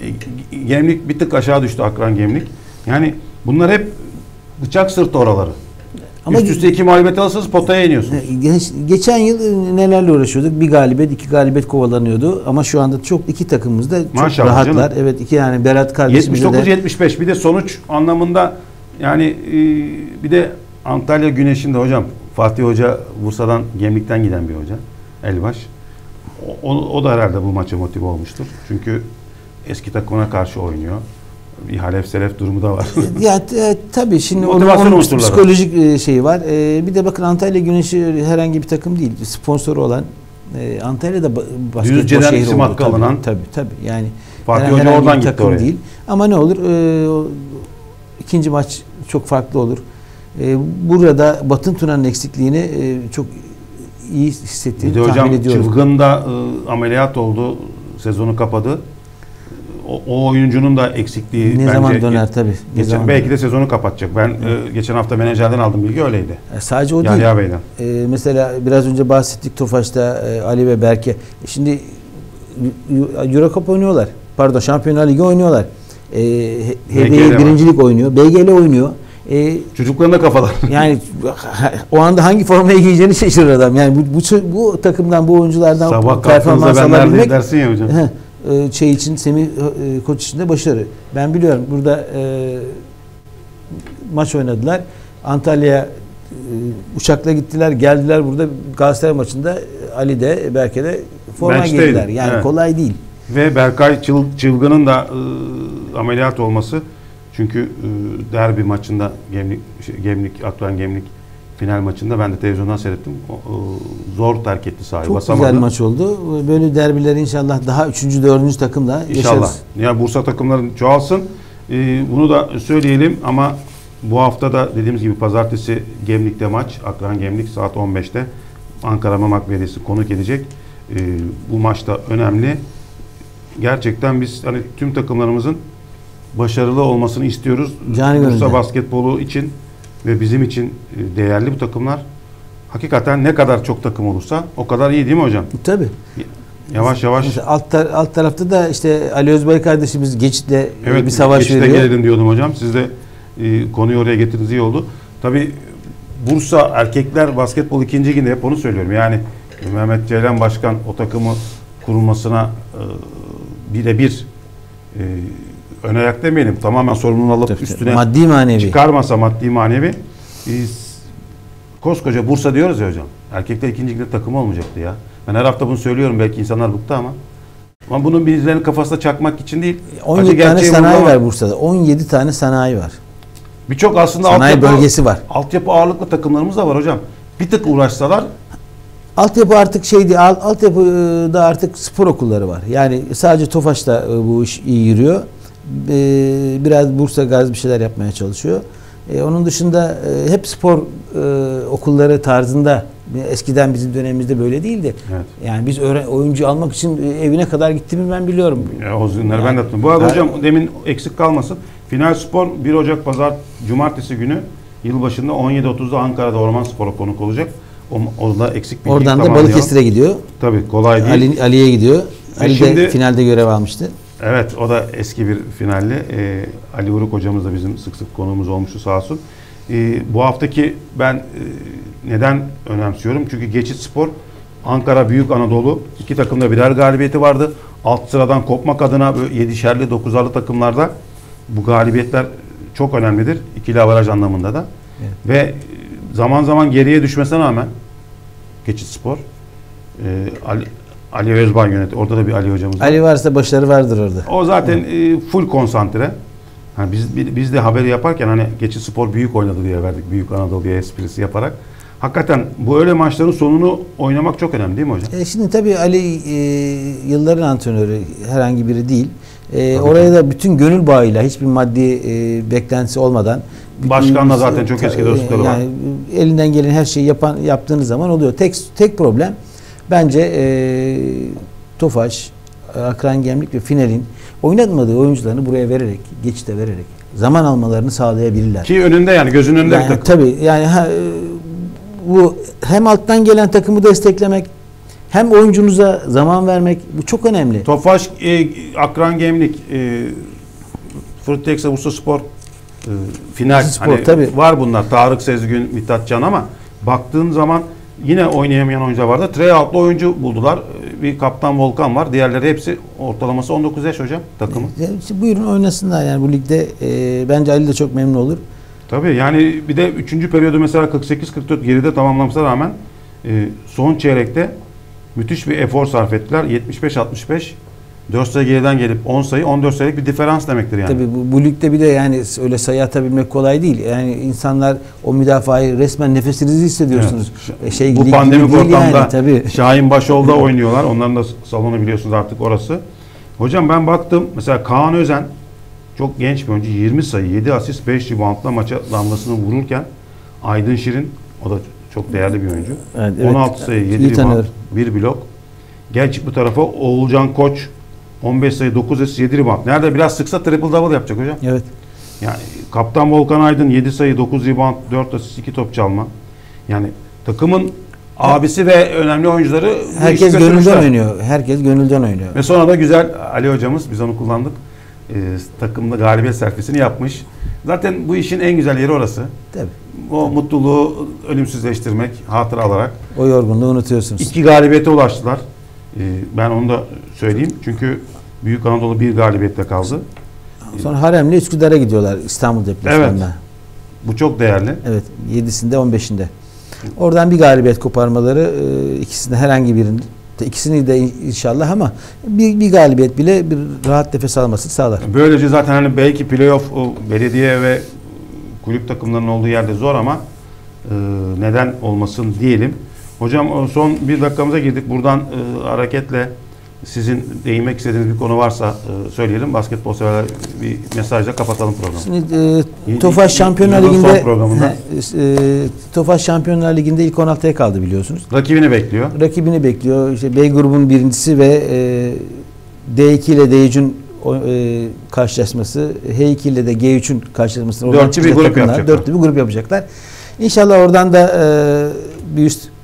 Gemlik bir tık aşağı düştü, Akran Gemlik. Yani bunlar hep bıçak sırtı oraları. Ama üst üste iki mağlubiyet alırsanız potaya iniyorsunuz. Geç, geçen yıl nelerle uğraşıyorduk? Bir galibiyet, iki galibiyet kovalanıyordu. Ama şu anda çok iki takımımız da çok maşallah rahatlar. Canım. Evet, iki yani Berat kardeşimiz de. yetmiş dokuz yetmiş beş bir de sonuç anlamında yani e, bir de Antalya Güneş'in de hocam, Fatih Hoca Bursa'dan, Gemlik'ten giden bir hoca. Elbaş. O, o, o da herhalde bu maça motive olmuştur. Çünkü eski takımına karşı oynuyor. Bir halef selef durumu da var. Ya e, tabii şimdi onun, onun psikolojik e, şeyi var. E, bir de bakın Antalya Güneşi herhangi bir takım değil. Sponsoru olan e, Antalya'da basketbol şehri oldu. Tabii, alınan. tabii tabii. Yani Fatih Hoca oradan gitti takım oraya. Değil. Ama ne olur? E, o, ikinci maç çok farklı olur. E, burada Batın Tuna'nın eksikliğini e, çok iyi hissettiğini tahmin hocam, ediyorum. Çıvgın da e, ameliyat oldu. Sezonu kapadı. O, o oyuncunun da eksikliği ne bence zaman döner tabii. Geçen, zaman belki döner. de sezonu kapatacak. Ben e, geçen hafta menajerden aldığım bilgi öyleydi. E, sadece o Yahya değil. Bey'den. E, mesela biraz önce bahsettik Tofaş'ta e, Ali ve Berke. E, şimdi Euro Cup oynuyorlar. Pardon, Şampiyonlar Ligi oynuyorlar. E, H B L birincilik oynuyor. B G L oynuyor. E, Çocukların da kafalar. Yani o anda hangi formayı giyeceğini şaşırır adam. Yani bu, bu, bu takımdan, bu oyunculardan sabah performans alabilmek dersin ya hocam. He, şey için, Semih Koç için de başarı. Ben biliyorum burada e, maç oynadılar. Antalya'ya e, uçakla gittiler, geldiler burada Galatasaray maçında Ali de Berke de forma giydiler. Yani evet, kolay değil. Ve Berkay Çıl, Çılgın'ın da e, ameliyat olması, çünkü e, derbi maçında Gemlik, Gemlik, Akran Gemlik final maçında ben de televizyondan seyrettim. O, o, zor terk etti sahayı. Çok basamadı. Güzel maç oldu. Böyle derbileri inşallah daha üçüncü, dördüncü takımla yaşarız. İnşallah. Ya Bursa takımların çoğalsın. Ee, bunu da söyleyelim ama bu hafta da dediğimiz gibi pazartesi Gemlik'te maç. Akran Gemlik saat on beşte Ankara Mamak Belediyesi konuk edecek. Ee, bu maç da önemli. Gerçekten biz hani tüm takımlarımızın başarılı olmasını istiyoruz. Cani Bursa gönülden. basketbolu için ve bizim için değerli bu takımlar. Hakikaten ne kadar çok takım olursa o kadar iyi değil mi hocam? Tabii. Yavaş yavaş. Mesela alt, tar- alt tarafta da işte Ali Özbay kardeşimiz Geçit'te evet, bir savaş Geçit'e veriyor. gelelim diyordum hocam. Siz de e, konuyu oraya getirdiniz, iyi oldu. Tabii Bursa erkekler basketbol ikinci liginde hep onu söylüyorum. Yani Mehmet Ceylan Başkan o takımı kurulmasına e, birebir e, ön ayak demeyelim. Tamamen sorumluluğunu alıp tabii, üstüne maddi manevi çıkarmasa maddi manevi e, koskoca Bursa diyoruz ya hocam. Erkekler ikinci ligde takımı olmayacaktı ya. Ben her hafta bunu söylüyorum. Belki insanlar bıktı ama. Ama bunun birilerinin kafasına çakmak için değil. on yedi tane sanayi var Bursa'da. on yedi tane sanayi var. Birçok aslında sanayi altyapı, bölgesi var. Altyapı ağırlıklı takımlarımız da var hocam. Bir tık uğraşsalar. Altyapı artık şey değil. Alt, altyapıda artık spor okulları var. Yani sadece Tofaş'ta bu iş iyi yürüyor. Biraz Bursa Gazi bir şeyler yapmaya çalışıyor. Onun dışında hep spor okulları tarzında. Eskiden bizim dönemimizde böyle değildi. Evet. Yani biz öğren, oyuncu almak için evine kadar gittiğimi ben biliyorum. Ya, o günleri yani, ben de hatırlıyorum. Bu arada hocam demin eksik kalmasın. Final Spor bir Ocak Pazar Cumartesi günü Yılbaşında on yedi otuzda Ankara'da Ormanspor'a konuk olacak. O, orada eksik bir Oradan da Balıkesir'e gidiyor. Tabii kolay değil. Ali, Ali'ye gidiyor. Ve Ali şimdi, de finalde görev almıştı. Evet, o da eski bir finalli. Ee, Ali Uruk hocamız da bizim sık sık konuğumuz olmuştu sağ olsun. Ee, bu haftaki ben e, neden önemsiyorum? Çünkü Geçitspor, Ankara, Büyük Anadolu iki takımda birer galibiyeti vardı. Alt sıradan kopmak adına böyle yedişerli, dokuzarlı takımlarda bu galibiyetler çok önemlidir. İkili avaraj anlamında da. Evet. Ve zaman zaman geriye düşmesine rağmen Geçitspor, e, Ali, Ali Özbay yönetti. Orada da bir Ali hocamız var. Ali varsa başarı vardır orada. O zaten e, full konsantre. Yani biz biz de haberi yaparken hani Geçitspor büyük oynadı diye verdik. Büyük Anadolu'ya esprisi yaparak. Hakikaten bu öyle maçların sonunu oynamak çok önemli değil mi hocam? E şimdi tabii Ali e, yılların antrenörü, herhangi biri değil. E, oraya da bütün gönül bağıyla, hiçbir maddi e, beklentisi olmadan. Başkanla zaten çok eski dostlukları var. Yani elinden gelen her şeyi yapan yaptığınız zaman oluyor. Tek tek problem bence e, Tofaş, Akran Gemlik ve Final'in oynatmadığı oyuncularını buraya vererek, geçite vererek zaman almalarını sağlayabilirler. Ki önünde yani gözünün önünde yani, bir takım. Tabii yani ha, bu hem alttan gelen takımı desteklemek, hem oyuncunuza zaman vermek, bu çok önemli. Tofaş, e, Akran Gemlik, e, Fırtıksa Bursaspor e, final Spor, hani tabii. Var bunlar. Tarık Sezgin, Mithat Can ama baktığın zaman yine oynayamayan oyuncular vardı. Tryout'lu oyuncu buldular. Bir kaptan Volkan var. Diğerleri hepsi ortalaması on dokuz yaş hocam takımı. Ya, işte buyurun oynasınlar yani bu ligde. E, bence Ali de çok memnun olur. Tabii yani bir de üçüncü periyodu mesela kırk sekiz kırk dört geride tamamlamasına rağmen e, son çeyrekte müthiş bir efor sarf ettiler. yetmiş beş altmış beş dört sayı geriden gelip on sayı on dört sayılık bir diferans demektir yani. Tabii bu, bu ligde bir de yani öyle sayı atabilmek kolay değil. Yani insanlar o müdafayı resmen nefesinizi hissediyorsunuz. Evet. Şey, bu pandemik ortamda yani, tabii. Şahin Başoğlu'da oynuyorlar. Onların da salonu biliyorsunuz artık orası. Hocam ben baktım mesela Kaan Özen çok genç bir oyuncu. yirmi sayı, yedi asist, beş reboundla maça damgasını vururken Aydın Şirin, o da çok değerli bir oyuncu. Evet, evet. on altı sayı, yedi rebound, bir blok. Gel çık bu tarafa Oğulcan Koç on beş sayı, dokuz asist, yedi rebound. Nerede biraz sıksa triple double yapacak hocam. Evet. Yani kaptan Volkan Aydın yedi sayı, dokuz rebound, dört asist, iki top çalma. Yani takımın abisi ve önemli oyuncuları herkes gönülden oynuyor. Herkes gönülden oynuyor. Ve sonra da güzel Ali hocamız, biz onu kullandık. Ee, takımda galibiyet servisini yapmış. Zaten bu işin en güzel yeri orası. Tabii. O mutluluğu ölümsüzleştirmek, hatıra alarak. O yorgunluğu unutuyorsunuz. İki galibiyete ulaştılar. Ee, ben onu da söyleyeyim. Çünkü Büyük Anadolu bir galibiyetle kaldı. Sonra Harem'le Üsküdar'a gidiyorlar İstanbul deplasmanına. Evet. Bu çok değerli. Evet. yedisinde on beşinde. Oradan bir galibiyet koparmaları, ikisinde herhangi birinin, ikisini de inşallah ama bir, bir galibiyet bile bir rahat nefes almasını sağlar. Böylece zaten hani belki playoff belediye ve kulüp takımlarının olduğu yerde zor ama e, neden olmasın diyelim. Hocam son bir dakikamıza girdik. Buradan e, hareketle sizin değinmek istediğiniz bir konu varsa e, söyleyelim. Basketbol severler bir mesajla kapatalım programı. Şimdi e, Tofaş Şampiyonlar Ligi'nde e, Tofaş Şampiyonlar Ligi'nde ilk on altıya kaldı biliyorsunuz. Rakibini bekliyor. Rakibini bekliyor. İşte B grubun birincisi ve e, D iki ile D üçün e, karşılaşması, H iki ile de G üçün karşılaşması. Dörtlü bir grup yapacaklar. Dörtlü bir grup yapacaklar. İnşallah oradan da e, bir üst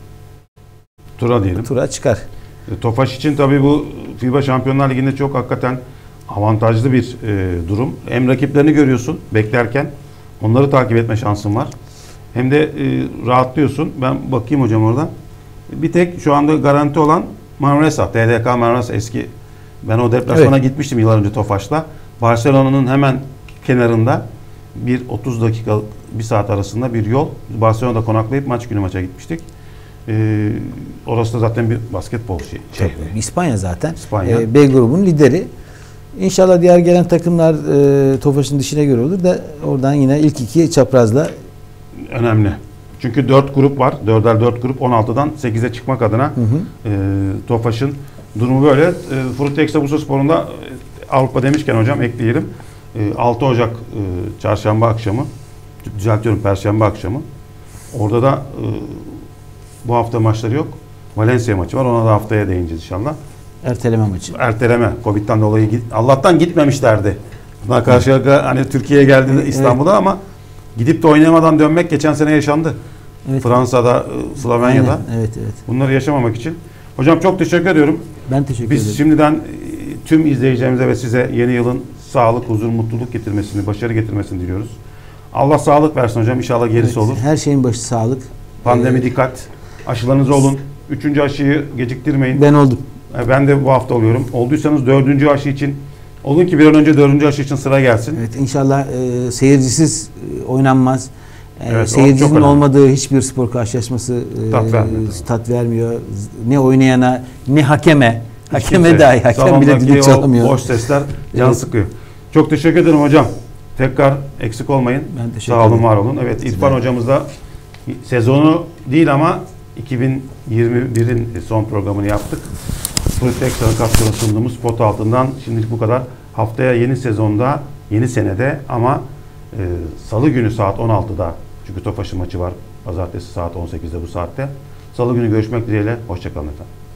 tura diyelim. Tura çıkar. Tofaş için tabii bu FIBA Şampiyonlar Ligi'nde çok hakikaten avantajlı bir e, durum. Hem rakiplerini görüyorsun beklerken, onları takip etme şansın var. Hem de e, rahatlıyorsun. Ben bakayım hocam oradan. Bir tek şu anda garanti olan Manresa, T D K Manresa eski. Ben o deplasmana evet. gitmiştim yıllar önce Tofaş'la. Barcelona'nın hemen kenarında bir otuz dakika, bir saat arasında bir yol. Barcelona'da konaklayıp maç günü maça gitmiştik. Ee, orası da zaten bir basketbol şey. şey. İspanya zaten. İspanya. Ee, B grubunun lideri. İnşallah diğer gelen takımlar e, Tofaş'ın dişine göre olur da oradan yine ilk iki çaprazla. Önemli. Çünkü dört grup var. dörder dört grup on altıdan sekize çıkmak adına hı hı. E, Tofaş'ın durumu böyle. E, Fırtıksa Bursaspor'un da e, Avrupa demişken hocam ekleyelim. E, altı Ocak e, çarşamba akşamı, düzeltiyorum perşembe akşamı. Orada da e, bu hafta maçları yok. Valencia maçı var. Ona da haftaya değineceğiz inşallah. Erteleme maçı. Erteleme. Covid'den dolayı Allah'tan gitmemişlerdi. Buna karşı hani Türkiye'ye geldiğinde İstanbul'a evet. ama Gidip de oynamadan dönmek geçen sene yaşandı. Evet. Fransa'da, Slovenya'da. Aynen, evet, evet. Bunları yaşamamak için. Hocam çok teşekkür ediyorum. Ben teşekkür Biz ederim. şimdiden e, tüm izleyicilerimize ve size yeni yılın sağlık, huzur, mutluluk getirmesini, başarı getirmesini diliyoruz. Allah sağlık versin hocam. İnşallah gerisi Evet, olur. her şeyin başı sağlık. Pandemi Ee, dikkat. Aşılarınız olun. Üçüncü aşıyı geciktirmeyin. Ben oldum. Ben de bu hafta oluyorum. Olduysanız dördüncü aşı için olun ki bir an önce dördüncü aşı için sıra gelsin. Evet, inşallah e, seyircisiz e, oynanmaz. E, Evet, o çok seyircinin önemli. olmadığı hiçbir spor karşılaşması e, Tat vermiyor. tat vermiyor. Ne oynayana, ne hakeme. Hiç Hakeme kimse. dahi. Hakem bile Salondaki düdük o çalamıyor. boş sesler can Evet. sıkıyor. Çok teşekkür ederim hocam. Tekrar eksik olmayın. Ben teşekkür Sağ olun, ederim. var olun. Evet, İrfan Sizler. hocamızla sezonu değil ama iki bin yirmi birin son programını yaptık. Protex'e katkıda sunduğumuz pot altından şimdilik bu kadar. Haftaya yeni sezonda, yeni senede ama e, Salı günü saat on altıda, çünkü Tofaş'ın maçı var. Pazartesi saat on sekizde bu saatte. Salı günü görüşmek dileğiyle. Hoşçakalın efendim.